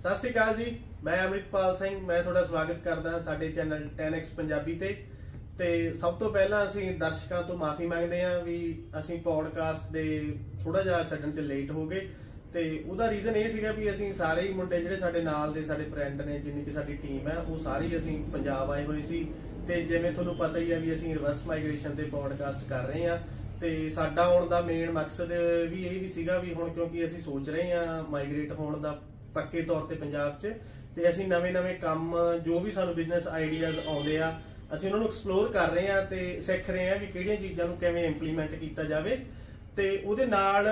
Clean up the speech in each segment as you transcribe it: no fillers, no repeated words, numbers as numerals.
ਸਤਿ ਸ਼੍ਰੀ ਅਕਾਲ ਜੀ। ਮੈਂ ਅਮਰਿਤਪਾਲ ਸਿੰਘ ਮੈਂ ਤੁਹਾਡਾ ਸਵਾਗਤ ਕਰਦਾ ਹਾਂ ਸਾਡੇ ਚੈਨਲ 10x ਪੰਜਾਬੀ ਤੇ ਸਭ ਤੋਂ ਪਹਿਲਾਂ ਅਸੀਂ ਦਰਸ਼ਕਾਂ ਤੋਂ ਮਾਫੀ ਮੰਗਦੇ ਹਾਂ ਵੀ ਅਸੀਂ ਪੋਡਕਾਸਟ ਦੇ ਥੋੜਾ ਜਿਹਾ ਛੱਡਣ 'ਚ ਲੇਟ ਹੋ ਗਏ ਤੇ ਉਹਦਾ ਰੀਜ਼ਨ ਇਹ ਸੀਗਾ ਵੀ ਅਸੀਂ ਸਾਰੇ ਹੀ ਮੁੰਡੇ ਜਿਹੜੇ ਸਾਡੇ ਨਾਲ ਦੇ ਸਾਡੇ ਫਰੈਂਡ ਨੇ ਜਿੰਨੀ ਕਿ ਸਾਡੀ ਟੀਮ ਹੈ ਉਹ ਸਾਰੇ ਹੀ ਅਸੀਂ ਪੰਜਾਬ ਆਏ ਹੋਏ ਸੀ ਤੇ ਜਿਵੇਂ ਤੁਹਾਨੂੰ ਪਤਾ ਹੀ ਹੈ ਵੀ ਅਸੀਂ ਰਿਵਰਸ ਮਾਈਗ੍ਰੇਸ਼ਨ ਤੇ ਪੋਡਕਾਸਟ ਕਰ ਰਹੇ ਹਾਂ ਤੇ ਸਾਡਾ ਆਉਣ ਦਾ ਮੇਨ ਮਕਸਦ ਵੀ ਇਹ ਵੀ ਸੀਗਾ ਵੀ ਹੁਣ ਕਿਉਂਕਿ ਅਸੀਂ ਸੋਚ ਰਹੇ ਹਾਂ ਮਾਈਗ੍ਰੇਟ ਹੋਣ ਦਾ ਪੱਕੇ ਤੌਰ ਤੇ ਪੰਜਾਬ 'ਚ ਤੇ ਅਸੀਂ ਨਵੇਂ ਕੰਮ ਜੋ ਵੀ ਸਾਨੂੰ ਬਿਜ਼ਨਸ ਆਈਡੀਆਜ਼ ਆਉਂਦੇ ਆ ਅਸੀਂ ਉਹਨਾਂ ਨੂੰ ਐਕਸਪਲੋਰ ਕਰ ਰਹੇ ਹਾਂ ਤੇ ਸਿੱਖ ਰਹੇ ਹਾਂ ਵੀ ਕਿਹੜੀਆਂ ਚੀਜ਼ਾਂ ਨੂੰ ਕਿਵੇਂ ਇੰਪਲੀਮੈਂਟ ਕੀਤਾ ਜਾਵੇ ਤੇ ਉਹਦੇ ਨਾਲ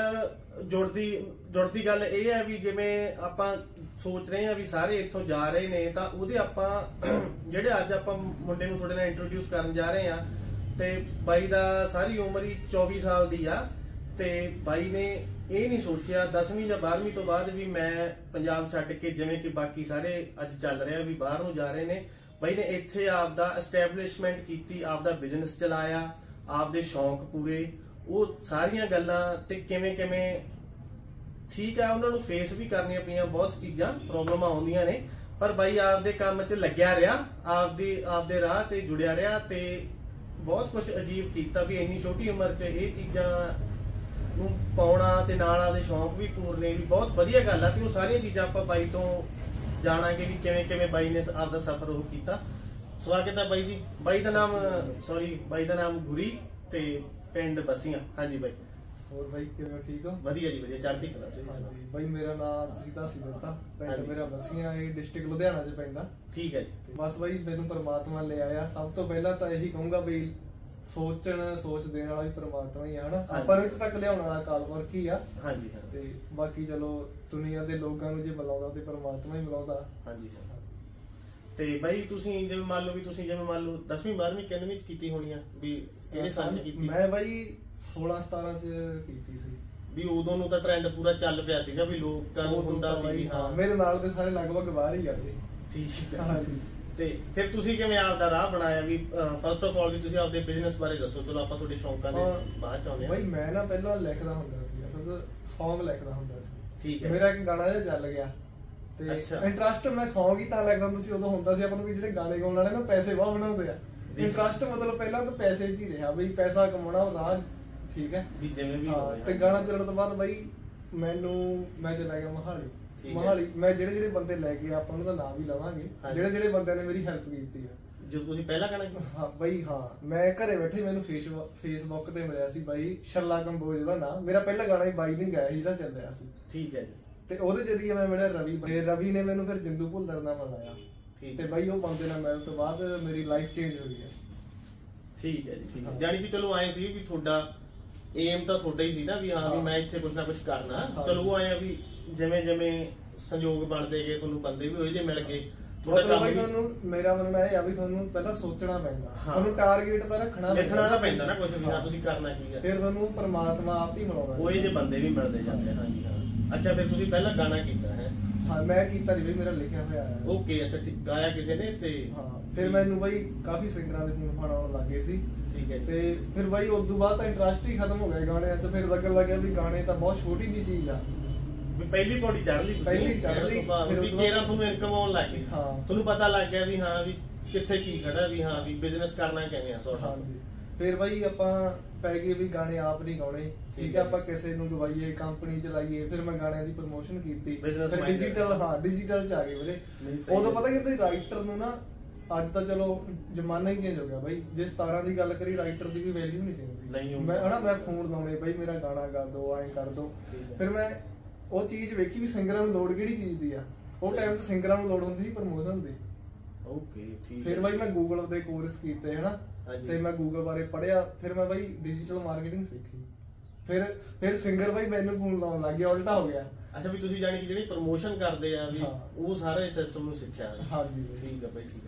ਜੁੜਦੀ ਗੱਲ ਇਹ ਹੈ ਵੀ ਜਿਵੇਂ ਆਪਾਂ ਸੋਚ ਰਹੇ ਹਾਂ ਵੀ ਸਾਰੇ ਇੱਥੋਂ ਜਾ ਰਹੇ ਨੇ ਤਾਂ ਉਹਦੇ ਆਪਾਂ ਜਿਹੜੇ ਅੱਜ ਆਪਾਂ ਮੁੰਡੇ ਨੂੰ ਤੁਹਾਡੇ ਨਾਲ ਇੰਟਰੋਡਿਊਸ ਕਰਨ ਜਾ ਰਹੇ ਹਾਂ ਤੇ ਬਾਈ ਦਾ ਸਾਰੀ ਉਮਰ ਹੀ 24 ਸਾਲ ਦੀ ਆ ਤੇ ਬਾਈ ਨੇ ਇਹ ਨਹੀਂ ਸੋਚਿਆ 10ਵੀਂ ਜਾਂ 12ਵੀਂ ਤੋਂ ਬਾਅਦ ਵੀ ਮੈਂ ਪੰਜਾਬ ਛੱਡ ਕੇ ਜਿਵੇਂ ਕਿ ਬਾਕੀ ਸਾਰੇ ਅੱਜ ਚੱਲ ਰਿਹਾ ਵੀ ਬਾਹਰ ਨੂੰ ਜਾ ਰਹੇ ਨੇ ਬਾਈ ਨੇ ਇੱਥੇ ਆਪਦਾ ਐਸਟੈਬਲਿਸ਼ਮੈਂਟ ਕੀਤੀ ਆਪਦਾ ਬਿਜ਼ਨਸ ਚਲਾਇਆ ਆਪਦੇ ਸ਼ੌਂਕ ਪੂਰੇ ਉਹ ਸਾਰੀਆਂ ਗੱਲਾਂ ਤੇ ਕਿਵੇਂ ਠੀਕ ਆ ਉਹਨਾਂ ਨੂੰ ਫੇਸ ਵੀ ਕਰਨੀਆਂ ਪਈਆਂ ਬਹੁਤ ਚੀਜ਼ਾਂ ਪ੍ਰੋਬਲਮਾਂ ਆਉਂਦੀਆਂ ਨੇ ਪਰ ਬਾਈ ਆਪਦੇ ਕੰਮ 'ਚ ਲੱਗਿਆ ਰਿਹਾ ਆਪਦੇ ਰਾਹ ਤੇ ਜੁੜਿਆ ਰਿਹਾ ਤੇ ਬਹੁਤ ਕੁਝ ਅਜੀਬ ਕੀਤਾ ਵੀ ਇੰਨੀ ਛੋਟੀ ਉਮਰ 'ਚ ਇਹ ਚੀਜ਼ਾਂ ਨੂੰ ਪਾਉਣਾ ਤੇ ਨਾਲ ਆਪਦੇ ਸ਼ੌਂਕ ਵੀ ਪੂਰਨੇ ਵੀ ਬਹੁਤ ਵਧੀਆ ਗੱਲ ਆ ਤੇ ਉਹ ਸਾਰੀਆਂ ਚੀਜ਼ਾਂ ਆਪਾਂ ਬਾਈ ਤੋਂ ਜਾਣਾਂਗੇ ਵੀ ਕਿਵੇਂ ਬਾਈ ਨੇ ਆਪਦਾ ਸਫ਼ਰ ਉਹ ਕੀਤਾ। ਸਵਾਗਤ ਹੈ ਬਾਈ ਜੀ। ਬਾਈ ਦਾ ਨਾਮ ਗੁਰੀ ਤੇ ਪਿੰਡ ਬਸੀਆਂ। ਹਾਂਜੀ ਬਾਈ। ਹੋਰ ਬਾਈ ਕਿਵੇਂ ਠੀਕ ਹੋ? ਵਧੀਆ ਜੀ ਵਧੀਆ ਚੜ੍ਹਦੀ ਕਲਾ। ਹਾਂਜੀ ਬਾਈ ਮੇਰਾ ਨਾਮ ਤੁਸੀਂ ਦੱਸ ਦਿੱਤਾ ਪਿੰਡ ਮੇਰਾ ਬਸੀਆਂ ਇਹ ਡਿਸਟ੍ਰਿਕਟ ਲੁਧਿਆਣਾ 'ਚ ਪੈਂਦਾ। ਠੀਕ ਹੈ ਜੀ। ਬਸ ਬਾਈ ਮੈਨੂੰ ਪਰਮਾਤਮਾ ਲੈ ਆਇਆ ਸਭ ਤੋਂ ਪਹਿਲਾਂ ਤਾਂ ਇਹੀ ਕਹੂੰਗਾ ਬਈ ਸੋਚ ਦੇਣ ਵਾਲਾ ਵੀ ਪਰਮਾਤਮਾ ਹੀ ਆ ਹਨਾ ਆਪਾਂ ਨੂੰ ਇੱਥੇ ਤੱਕ ਲਿਆਉਣ ਵਾਲਾ ਕਾਲਪੁਰਖ ਹੀ ਆ। ਹਾਂਜੀ ਤੇ ਬਾਕੀ ਚਲੋ ਦੁਨੀਆ ਦੇ ਲੋਕਾਂ ਨੂੰ ਜੇ ਬੁਲਾਉਂਦਾ ਤੇ ਪਰਮਾਤਮਾ ਹੀ ਬੁਲਾਉਂਦਾ। ਹਾਂਜੀ ਤੇ ਬਾਈ ਤੁਸੀਂ ਜਿਵੇਂ ਮੰਨ ਲਓ 10ਵੀਂ 12ਵੀਂ ਕਿੰਨਵੀਂ 'ਚ ਕੀਤੀ ਹੋਣੀ ਆ ਵੀ ਕਿਹੜੇ ਸਾਲ 'ਚ ਕੀਤੀ? ਮੈਂ ਬਾਈ 16-17 'ਚ ਕੀਤੀ ਸੀ ਵੀ ਉਦੋਂ ਨੂੰ ਤਾਂ ਟ੍ਰੈਂਡ ਪੂਰਾ ਚੱਲ ਪਿਆ ਸੀਗਾ ਵੀ ਲੋਕਾਂ ਨੂੰ ਹੁੰਦਾ ਸੀ ਵੀ ਹਾਂ ਮੇਰੇ ਨਾਲ ਦੇ ਸਾਰੇ ਲਗਭਗ ਬਾਹਰ ਹੀ ਆ ਗਏ। ਠੀਕ ਹੈ। ਹਾਂਜੀ ਤੇ ਫਿਰ ਤੁਸੀਂ ਕਿਵੇਂ ਆਪਦਾ ਰਾਹ ਬਣਾਇਆ ਵੀ ਫਸਟ ਆਫ ਆਲ ਵੀ ਤੁਸੀਂ ਆਪਦੇ ਬਿਜ਼ਨਸ ਬਾਰੇ ਦੱਸੋ। ਚਲੋ ਆਪਾਂ ਤੁਹਾਡੇ ਸ਼ੌਂਕਾਂ ਦੇ ਬਾਅਦ ਚ ਆਉਂਦੇ ਹਾਂ। ਬਾਈ ਮੈਂ ਨਾ ਪਹਿਲਾਂ ਲਿਖਦਾ ਹੁੰਦਾ ਸੀ ਅਸਲ ਸੌਂਗ ਲਿਖਦਾ ਹੁੰਦਾ ਸੀ। ਠੀਕ ਹੈ। ਮੇਰਾ ਇੱਕ ਗਾਣਾ ਜਿਹਾ ਚੱਲ ਗਿਆ ਤੇ ਇੰਟਰਸਟ ਮੈਂ ਸੌਂਗ ਹੀ ਤਾਂ ਲਿਖਦਾ ਹੁੰਦਾ ਸੀ ਉਦੋਂ ਹੁੰਦਾ ਸੀ ਆਪਾਂ ਨੂੰ ਵੀ ਜਿਹੜੇ ਗਾਣੇ ਗਾਉਣ ਵਾਲੇ ਨਾ ਪੈਸੇ ਬਹੁਤ ਬਣਾਉਂਦੇ ਆ। ਇੰਟਰਸਟ ਮਤਲਬ ਪਹਿਲਾਂ ਤਾਂ ਪੈਸੇ 'ਚ ਹੀ ਰਿਹਾ ਬਈ ਪੈਸਾ ਕਮਾਉਣਾ ਰਾਹ ਠੀਕ ਹੈ ਵੀ ਜਿਵੇਂ ਵੀ ਤੇ ਗਾਣਾ ਚੱਲਣ ਤੋਂ ਬਾਅਦ ਬਾਈ ਮੈਂ ਚਲਾ ਗਿਆ ਮੋਹਾਲੀ ਮੈਂ ਜਿਹੜੇ ਬੰਦੇ ਲੈ ਗਏ ਆਪਾਂ ਉਹਨਾਂ ਦਾ ਨਾਮ ਵੀ ਲਵਾਂਗੇ ਜਿਹੜੇ ਬੰਦਿਆਂ ਨੇ ਮੇਰੀ ਹੈਲਪ ਕੀਤੀ ਆ ਜਦੋਂ ਤੁਸੀਂ ਪਹਿਲਾਂ ਗਾਣਾ ਹਾਂ ਬਾਈ ਹਾਂ ਮੈਂ ਘਰੇ ਬੈਠੇ ਮੈਨੂੰ ਫੇਸਬੁੱਕ ਤੇ ਮਿਲਿਆ ਸੀ ਬਾਈ ਛੱਲਾ ਕੰਬੋਜ ਦਾ ਨਾਮ ਮੇਰਾ ਪਹਿਲਾ ਗਾਣਾ ਹੀ ਬਾਈ ਨੇ ਗਾਇਆ ਸੀ ਜਿਹੜਾ ਚੱਲ ਰਿਹਾ ਸੀ। ਠੀਕ ਹੈ ਜੀ। ਤੇ ਉਹਦੇ ਜਰੀਏ ਮੈਂ ਮਿਲਿਆ ਰਵੀ ਨੇ ਮੈਨੂੰ ਫਿਰ ਜਿੰਦੂ ਭੁੱਲਰ ਦਾ ਮਿਲਾਇਆ ਤੇ ਬਾਈ ਉਹ ਬੰਦੇ ਨਾਲ ਮਿਲਣ ਤੋਂ ਬਾਅਦ ਮੇਰੀ ਲਾਈਫ ਚੇਂਜ ਹੋ ਗਈ ਹੈ। ਠੀਕ ਹੈ ਜੀ। ਠੀਕ ਹੈ। ਜਾਨੀ ਕਿ ਚਲੋ ਆਏ ਸੀ ਵੀ ਤੁਹਾਡਾ ਏਮ ਤਾਂ ਤੁਹਾਡਾ ਹੀ ਸੀ ਨਾ ਵੀ ਹਾਂ ਵੀ ਮੈਂ ਇੱਥੇ ਕੁਝ ਨਾ ਕੁਝ ਕਰਨਾ। ਚਲੋ ਉਹ ਆਇਆ ਵੀ ਜਿਵੇਂ ਸੰਯੋਗ ਬਣਦੇ ਗਏ ਤੁਹਾਨੂੰ ਬੰਦੇ ਵੀ ਹੋਏ ਜੇ ਮਿਲ ਗਏ ਤੁਹਾਨੂੰ ਮੇਰਾ ਮੰਨਣਾ ਇਹ ਆ ਵੀ ਤੁਹਾਨੂੰ ਪਹਿਲਾਂ ਸੋਚਣਾ ਪੈਂਦਾ ਤੁਹਾਨੂੰ ਟਾਰਗੇਟ ਤਾਂ ਰੱਖਣਾ ਪੈਂਦਾ ਨਾ ਕੁਝ ਵੀ ਹਾਂ ਤੁਸੀਂ ਕਰਨਾ ਕੀ ਹੈ ਫਿਰ ਤੁਹਾਨੂੰ ਪਰਮਾਤਮਾ ਆਪ ਹੀ ਮਿਲਾਉਂਦਾ ਉਹ ਜੇ ਬੰਦੇ ਵੀ ਮਿਲਦੇ ਜਾਂਦੇ। ਹਾਂਜੀ ਹਾਂ। ਅੱਛਾ ਫਿਰ ਤੁਸੀਂ ਪਹਿਲਾਂ ਗਾਣਾ ਕੀਤਾ ਹੈ? ਹਾਂ ਮੈਂ ਕੀਤਾ ਨਹੀਂ ਬਈ ਮੇਰਾ ਲਿਖਿਆ ਹੋਇਆ ਹੈ। ਓਕੇ ਅੱਛਾ ਗਾਇਆ ਕਿਸੇ ਨੇ ਤੇ ਹਾਂ ਫਿਰ ਮੈਨੂੰ ਬਾਈ ਕਾਫੀ ਸਿੰਗਰਾਂ ਦੇ ਫੋਨ ਆਉਣ ਲੱਗੇ ਸੀ। ਠੀਕ ਹੈ। ਤੇ ਫਿਰ ਬਾਈ ਉਸ ਤੋਂ ਬਾਅਦ ਤਾਂ ਇੰਟਰਸਟ ਹੀ ਖਤਮ ਹੋ ਗਿਆ ਗਾਣਿਆਂ 'ਚ ਫਿਰ ਲੱਗਣ ਲੱਗਿਆ ਵੀ ਗਾਣੇ ਤਾਂ ਬਹੁਤ ਛੋਟੀ ਜਿਹੀ ਚੀਜ਼ ਆ ਵੀ ਪਹਿਲੀ ਪੌੜੀ ਚੜ੍ਹ ਲਈ ਫਿਰ ਵੀ ਕੇਰਾਂ ਤੁਹਾਨੂੰ ਇਨਕਮ ਆਉਣ ਲੱਗ ਗਈ ਤੁਹਾਨੂੰ ਪਤਾ ਲੱਗ ਗਿਆ ਵੀ ਹਾਂ ਵੀ ਕਿੱਥੇ ਕੀ ਖੜਾ ਵੀ ਹਾਂ ਵੀ ਬਿਜ਼ਨਸ ਕਰਨਾ ਕਿਵੇਂ ਆ ਸੋਰਟ। ਹਾਂਜੀ ਫਿਰ ਬਾਈ ਆਪਾਂ ਪੈ ਗਏ ਵੀ ਗਾਣੇ ਆਪ ਨਹੀਂ ਗਾਉਣੇ ਠੀਕ ਹੈ ਆਪਾਂ ਕਿਸੇ ਨੂੰ ਗਵਾਈਏ ਕੰਪਨੀ ਚਲਾਈਏ ਫਿਰ ਮੈਂ ਗਾਣਿਆਂ ਦੀ ਪ੍ਰਮੋਸ਼ਨ ਕੀਤੀ ਡਿਜੀਟਲ 'ਚ ਆ ਗਏ ਵੀਰੇ। ਉਦੋਂ ਪਤਾ ਕਿ ਰਾਈਟਰ ਨੂੰ ਨਾ ਅੱਜ ਤਾਂ ਚਲੋ ਜ਼ਮਾਨਾ ਹੀ ਚੇਂਜ ਹੋ ਗਿਆ ਬਾਈ ਜੇ 17 ਦੀ ਗੱਲ ਕਰੀ ਰਾਈਟਰ ਦੀ ਵੀ ਵੈਲਿਊ ਨਹੀਂ ਸੀ ਮੈਂ ਫੋਨ ਲਾਉਣੇ ਬਾਈ ਮੇਰਾ ਗਾਣਾ ਗਾ ਦੋ ਐਂ ਕਰ ਦੋ। ਫਿਰ ਮੈਂ ਉਹ ਚੀਜ਼ ਵੇਖੀ ਵੀ ਸਿੰਗਰਾਂ ਨੂੰ ਲੋੜ ਕਿਹੜੀ ਚੀਜ਼ ਦੀ ਆ ਉਹ ਟਾਈਮ 'ਚ ਸਿੰਗਰਾਂ ਨੂੰ ਲੋੜ ਹੁੰਦੀ ਸੀ ਪ੍ਰਮੋਸ਼ਨ ਦੀ। ਓਕੇ ਠੀਕ। ਫਿਰ ਬਾਈ ਮੈਂ ਗੂਗਲ ਦੇ ਕੋਰਸ ਕੀਤੇ ਹਨਾ ਤੇ ਮੈਂ ਗੂਗਲ ਬਾਰੇ ਪੜ੍ਹਿਆ ਫਿਰ ਮੈਂ ਬਾਈ ਡਿਜੀਟਲ ਮਾਰਕੀਟਿੰਗ ਸਿੱਖੀ ਫਿਰ ਸਿੰਗਰ ਬਾਈ ਮੈਨੂੰ ਫੋਨ ਲਾਉਣ ਲੱਗ ਗਿਆ ਉਲਟਾ ਹੋ ਗਿਆ। ਅੱਛਾ ਵੀ ਤੁਸੀਂ ਜਾਨੀ ਕਿ ਜਿਹੜੀ ਪ੍ਰਮੋਸ਼ਨ ਕਰਦੇ ਆ ਵੀ ਉਹ ਸਾਰੇ ਸਿਸਟਮ ਨੂੰ ਸਿੱਖਿਆ? ਹਾਂਜੀ ਠੀਕ ਹੈ ਬਾਈ ਠੀਕ ਹੈ।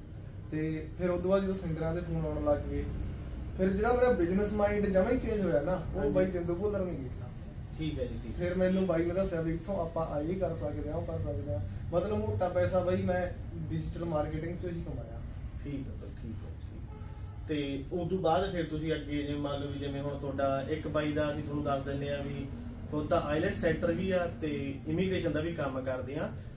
ਤੇ ਫਿਰ ਉਦੋਂ ਬਾਅਦ ਜਦੋਂ ਸਿੰਗਰਾਂ ਦੇ ਫੋਨ ਆਉਣ ਲੱਗ ਗਏ ਫਿਰ ਜਿਹੜਾ ਮੇਰਾ ਬਿਜ਼ਨਸ ਮਾਈਂਡ ਜਮਾਂ ਹੀ ਚੇਂਜ ਹੋਇਆ ਨਾ ਉਹ ਬਾਈ ਜਿੰਦੂ ਭੁੱਲਰ ਨੇ ਕੀਤਾ। ਠੀਕ ਹੈ ਜੀ। ਫਿਰ ਮੈਨੂੰ ਬਾਈ ਨੇ ਦੱਸਿਆ ਵੀ ਇੱਥੋਂ ਆਪਾਂ ਆਈ ਕਰ ਸਕਦੇ ਹਾਂ ਉਹ ਕਰ ਸਕਦੇ ਹਾਂ ਮਤਲਬ ਮੋਟਾ ਪੈਸਾ ਬਾਈ ਮੈਂ ਡਿਜੀਟਲ ਮਾਰਕੀਟਿੰਗ 'ਚੋਂ ਹੀ ਕਮਾਇਆ। ਠੀਕ ਹੈ ਠੀਕ ਹੈ। ਤੇ ਉਸ ਤੋਂ ਬਾਅਦ ਫਿਰ ਤੁਸੀਂ ਅੱਗੇ ਜਿਵੇਂ ਮੰਨ ਲਓ ਵੀ ਜਿਵੇਂ ਹੁਣ ਤੁਹਾਡਾ ਇੱਕ ਬਾਈ ਦਾ ਅਸੀਂ ਤੁਹਾਨੂੰ ਦੱਸ ਦਿੰਦੇ ਆ ਵੀ ਖੁਦ ਦਾ ਆਈਲੈਟ ਸੈਕਟਰ ਵੀ ਆ ਤੇ ਇਮੀਗ੍ਰੇਸ਼ਨ ਦਾ ਵੀ ਕੰਮ ਕਰਦੇ ਆ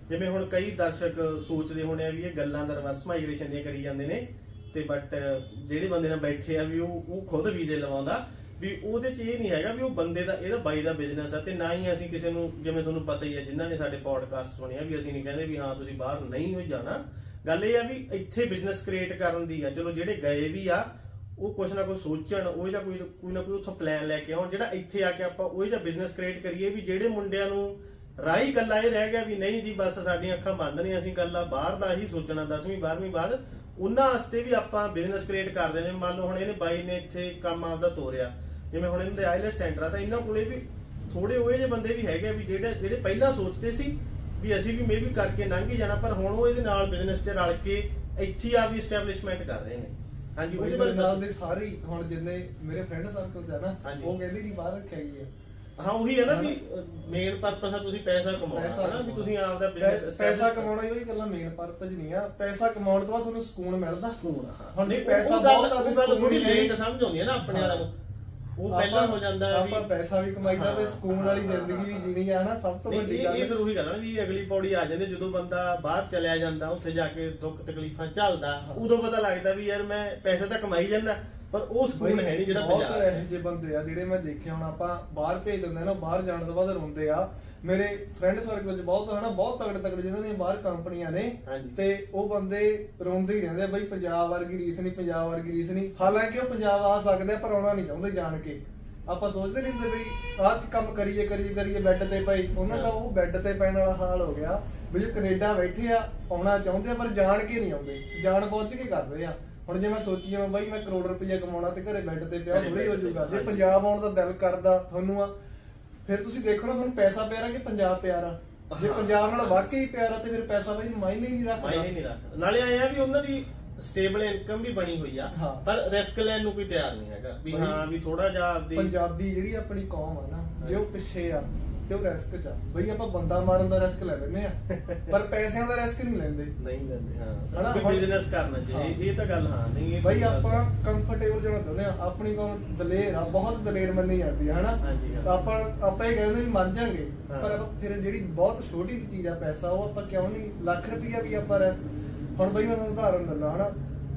ਜਿਵੇਂ ਹੁਣ ਕਈ ਦਰਸ਼ਕ ਸੋਚਦੇ ਹੋਣੇ ਆ ਵੀ ਇਹ ਗੱਲਾਂ ਦਾ ਰਿਵਰਸ ਮਾਈਗ੍ਰੇਸ਼ਨ ਦੀਆਂ ਕਰੀ ਜਾਂਦੇ ਨੇ ਤੇ ਬਟ ਜਿਹੜੇ ਬੰਦੇ ਨਾਲ ਬੈਠੇ ਆ ਵੀ ਉਹ ਖੁਦ ਵੀਜ਼ੇ ਲਵਾਉਂਦਾ ਵੀ ਉਹਦੇ ਚ ਇਹ ਨਹੀਂ ਹੈਗਾ ਵੀ ਉਹ ਬੰਦੇ ਦਾ ਇਹਦਾ ਬਾਈ ਦਾ ਬਿਜ਼ਨਸ ਆ। ਤੇ ਨਾ ਹੀ ਅਸੀਂ ਕਿਸੇ ਨੂੰ, ਜਿਵੇਂ ਤੁਹਾਨੂੰ ਪਤਾ ਹੀ ਹੈ ਜਿਨ੍ਹਾਂ ਨੇ ਸਾਡੇ ਪੋਡਕਾਸਟ ਸੁਣਿਆ, ਵੀ ਅਸੀਂ ਨਹੀਂ ਕਹਿੰਦੇ ਵੀ ਹਾਂ ਤੁਸੀਂ ਬਾਹਰ ਨਹੀਂ ਹੋ ਜਾਣਾ। ਗੱਲ ਇਹ ਆ ਵੀ ਇੱਥੇ ਬਿਜ਼ਨਸ ਕ੍ਰੀਏਟ ਕਰਨ ਦੀ ਆ। ਚਲੋ ਜਿਹੜੇ ਗਏ ਵੀ ਆ ਉਹ ਕੁਛ ਨਾ ਕੁਛ ਸੋਚਣ, ਉਹ ਜਾਂ ਕੋਈ ਨਾ ਕੋਈ ਉੱਥੋਂ ਪਲਾਨ ਲੈ ਕੇ ਆਉਣ, ਜਿਹੜਾ ਇੱਥੇ ਆ ਕੇ ਆਪਾਂ ਉਹ ਜਾਂ ਬਿਜ਼ਨਸ ਕ੍ਰੀਏਟ ਕਰੀਏ। ਵੀ ਜਿਹੜੇ ਮੁੰਡਿਆਂ ਨੂੰ ਰਾਹੀ ਗੱਲਾਂ ਇਹ ਰਹਿ ਗਿਆ ਵੀ ਨਹੀਂ ਜੀ ਬਸ ਸਾਡੀਆਂ ਅੱਖਾਂ ਬੰਦ ਨੇ, ਅਸੀਂ ਗੱਲਾਂ ਬਾਹਰ ਦਾ ਹੀ ਸੋਚਣਾ 10ਵੀਂ 12ਵੀਂ ਬਾਅਦ, ਉਹਨਾਂ ਵਾਸਤੇ ਵੀ ਆਪਾਂ ਬਿਜ਼ਨਸ ਕ੍ਰੀਏਟ ਕਰਦੇ ਨੇ। ਮੰਨ ਲਓ ਹੁਣ ਇਹਨੇ ਬਾਈ ਨੇ ਇੱਥੇ ਕੰਮ ਆਪਦਾ ਤੋਰਿਆ, ਜਿਵੇਂ ਹੁਣ ਇਹਨਾਂ ਦੇ ਆਈਲੈਟਸ ਸੈਂਟਰ ਆ, ਤਾਂ ਇਹਨਾਂ ਕੋਲੇ ਵੀ ਥੋੜੇ ਉਹ ਜਿਹੇ ਬੰਦੇ ਵੀ ਹੈਗੇ ਵੀ ਜਿਹੜੇ ਪਹਿਲਾਂ ਸੋਚਦੇ ਸੀ ਵੀ ਅਸੀਂ ਵੀ ਮੇਬੀ ਕਰਕੇ ਲੰਘ ਹੀ ਜਾਣਾ, ਪਰ ਹੁਣ ਉਹ ਇਹਦੇ ਨਾਲ ਬਿਜ਼ਨਸ 'ਚ ਰਲ ਕੇ ਇੱਥੇ ਆਪਦੀ ਐਸਟੈਬਲਿਸ਼ਮੈਂਟ ਕਰ ਰਹੇ ਨੇ। ਹਾਂਜੀ, ਉਹਦੇ ਬਾਰੇ ਨਾਲ ਦੇ ਸਾਰੀ ਹੁਣ ਜਿੰਨੇ ਮੇਰੇ ਫਰੈਂਡ ਸਰਕਲ 'ਚ ਆ ਨਾ, ਉਹ ਕਹਿੰਦੇ ਨਹੀਂ ਬਾਹਰ ਰੱਖਿਆ ਗਈ ਹੈ। ਹਾਂ ਉਹੀ ਹੈ ਨਾ ਵੀ ਮੇਨ ਪਰਪਸ ਆ ਤੁਸੀਂ ਪੈਸਾ ਕਮਾਉਣਾ ਨਾ, ਵੀ ਤੁਸੀਂ ਆਪਦਾ ਬਿਜ਼ਨਸ ਪੈਸਾ ਕਮਾਉਣਾ ਹੀ ਗੱਲਾਂ ਮੇਨ ਪਰਪਸ ਨਹੀਂ ਆ। ਪੈਸਾ ਕਮਾਉਣ ਤੋਂ ਬਾਅਦ ਤੁਹਾਨੂੰ ਸਕੂਨ ਮਿਲਦਾ। ਸਕੂਨ ਹੁਣ ਨਹੀਂ ਪੈਸਾ ਬਹੁਤ ਆ, ਗੱਲ ਥੋੜੀ ਲੇਟ ਸਮਝ ਆਉਂਦੀ ਹੈ ਨਾ ਆਪਣੇ ਵਾਲਿਆਂ ਨੂੰ, ਉਹ ਪਹਿਲਾਂ ਹੋ ਜਾਂਦਾ ਹੈ ਵੀ ਆਪਾਂ ਪੈਸਾ ਵੀ ਕਮਾਈਦਾ ਤੇ ਸਕੂਨ ਵਾਲੀ ਜ਼ਿੰਦਗੀ ਵੀ ਜੀਣੀ ਆ ਨਾ, ਸਭ ਤੋਂ ਵੱਡੀ ਗੱਲ। ਇਹ ਫਿਰ ਉਹੀ ਗੱਲ ਆ ਵੀ ਅਗਲੀ ਪੌੜੀ ਆ ਜਾਂਦੀ ਜਦੋਂ ਬੰਦਾ ਬਾਹਰ ਚਲਿਆ ਜਾਂਦਾ, ਉੱਥੇ ਜਾ ਕੇ ਦੁੱਖ ਤਕਲੀਫਾਂ ਝੱਲਦਾ, ਉਦੋਂ ਪਤਾ ਲੱਗਦਾ ਵੀ ਯਾਰ ਮੈਂ ਪੈਸਾ ਤਾਂ ਕਮਾਈ ਜਾਂਦਾ ਪਰ ਉਹ ਸਕੂਨ ਹੈ ਨਹੀਂ ਜਿਹੜਾ ਪੰਜਾਬ ਬਹੁਤ ਇਹੋ ਜਿਹੇ ਬੰਦੇ ਆ ਜਿਹੜੇ ਮੈਂ ਦੇਖੇ। ਹੁਣ ਆਪਾਂ ਬਾਹਰ ਭੇਜ ਦਿੰਦੇ ਨਾ, ਬਾਹਰ ਜਾਣ ਤੋਂ ਬਾਅਦ ਰੋਂਦੇ ਆ। ਮੇਰੇ ਫਰੈਂਡ ਸਰਕਲ 'ਚ ਬਹੁਤ ਹਨਾ, ਬਹੁਤ ਤਗੜੇ ਜਿਹਨਾਂ ਦੀਆਂ ਬਾਹਰ ਕੰਪਨੀਆਂ ਨੇ, ਤੇ ਉਹ ਬੰਦੇ ਰੋਂਦੇ ਹੀ ਰਹਿੰਦੇ ਆ ਬਈ ਪੰਜਾਬ ਵਰਗੀ ਰੀਸ ਨਹੀਂ, ਪੰਜਾਬ ਵਰਗੀ ਰੀਸ ਨਹੀਂ। ਹਾਲਾਂਕਿ ਉਹ ਪੰਜਾਬ ਆ ਸਕਦੇ ਆ ਪਰ ਆਉਣਾ ਨਹੀਂ ਚਾਹੁੰਦੇ ਜਾਣ ਕੇ। ਆਪਾਂ ਸੋਚਦੇ ਨਹੀਂ ਹੁੰਦੇ ਬਈ ਆਹ ਕੰਮ ਕਰੀਏ ਬੈੱਡ ਤੇ ਪਈ। ਉਹਨਾਂ ਦਾ ਉਹ ਬੈੱਡ ਤੇ ਪੈਣ ਵਾਲਾ ਹਾਲ ਹੋ ਗਿਆ ਵੀ ਜੋ ਕੈਨੇਡਾ ਬੈਠੇ ਆ, ਆਉਣਾ ਚਾਹੁੰਦੇ ਆ ਪਰ ਜਾਣ ਕੇ ਨਹੀਂ ਆਉਂਦੇ, ਜਾਣ ਪਹੁੰਚ ਕੇ ਕਰਦੇ ਆ। ਹੁਣ ਜੇ ਮੈਂ ਸੋਚੀ ਜਾਵਾਂ ਬਾਈ ਮੈਂ ਕਰੋੜ ਰੁਪਈਆ ਕਮਾਉਣਾ ਤੇ ਘਰੇ ਬੈੱਡ ਤੇ ਪਿਆ ਥੋੜੀ ਹੋ ਜਾਊਗਾ। ਜੇ ਪੰਜਾਬ ਆਉਣ ਦਾ ਦਿਲ ਕਰਦਾ ਤੁਹਾਨੂੰ ਆ, ਫਿਰ ਤੁਸੀਂ ਦੇਖੋ ਨਾ ਤੁਹਾਨੂੰ ਪੈਸਾ ਪਿਆਰਾ ਕਿ ਪੰਜਾਬ ਪਿਆਰਾ। ਜੇ ਪੰਜਾਬ ਨਾਲ ਵਾਕਈ ਪਿਆਰਾ ਤੇ ਫਿਰ ਪੈਸਾ ਬਾਈ ਮਾਇਨੇ ਨਹੀਂ ਰੱਖਦਾ। ਨਾਲੇ ਆਏ ਆ ਵੀ ਉਹਨਾਂ ਦੀ ਸਟੇਬਲ ਇਨਕਮ ਵੀ ਬਣੀ ਹੋਈ ਆ, ਪਰ ਰਿਸਕ ਲੈਣ ਨੂੰ ਕੋਈ ਤਿਆਰ ਨਹੀਂ ਹੈਗਾ ਵੀ ਹਾਂ ਵੀ ਥੋੜਾ ਜਿਹਾ ਆਪਦੀ ਪੰਜਾਬੀ ਜਿਹੜੀ ਆਪਣੀ ਕੌਮ ਆ ਨਾ, ਜੇ ਉਹ ਪਿੱਛੇ ਆ ਤੇ ਉਹ ਰਿਸਕ ਚ ਆ ਬਈ। ਆਪਾਂ ਬੰਦਾ ਮਾਰਨ ਦਾ ਰਿਸਕ ਲੈ ਲੈਂਦੇ ਆ ਪਰ ਪੈਸਿਆਂ ਦਾ ਰਿਸਕ ਨਹੀਂ ਲੈਂਦੇ। ਹਾਂ ਬਿਜ਼ਨਸ ਕਰਨਾ ਚਾਹੀਏ, ਇਹ ਤਾਂ ਗੱਲ ਹਾਂ ਨਹੀਂ ਬਈ ਆਪਾਂ ਕੰਫਰਟੇਬਲ ਜਾਣਾ ਚਾਹੁੰਦੇ ਆ। ਆਪਣੀ ਕੌਮ ਦਲੇਰ ਆ, ਬਹੁਤ ਦਲੇਰ ਮੰਨੀ ਜਾਂਦੀ ਹੈ ਹਨਾ। ਆਪਾਂ ਇਹ ਕਹਿੰਦੇ ਵੀ ਮਰ ਜਾਾਂਗੇ, ਪਰ ਫਿਰ ਜਿਹੜੀ ਬਹੁਤ ਛੋਟੀ ਜਿਹੀ ਚੀਜ਼ ਆ ਪੈਸਾ, ਉਹ ਆਪਾਂ ਕਿਉਂ ਨਹੀਂ ਲੱਖ ਰੁਪਈਆ ਵੀ ਆਪਾਂ ਹੁਣ ਬਈ ਮੈਂ ਤੁਹਾਨੂੰ ਉਦਾਹਰਨ ਦਿੰਦਾ ਹਨਾ।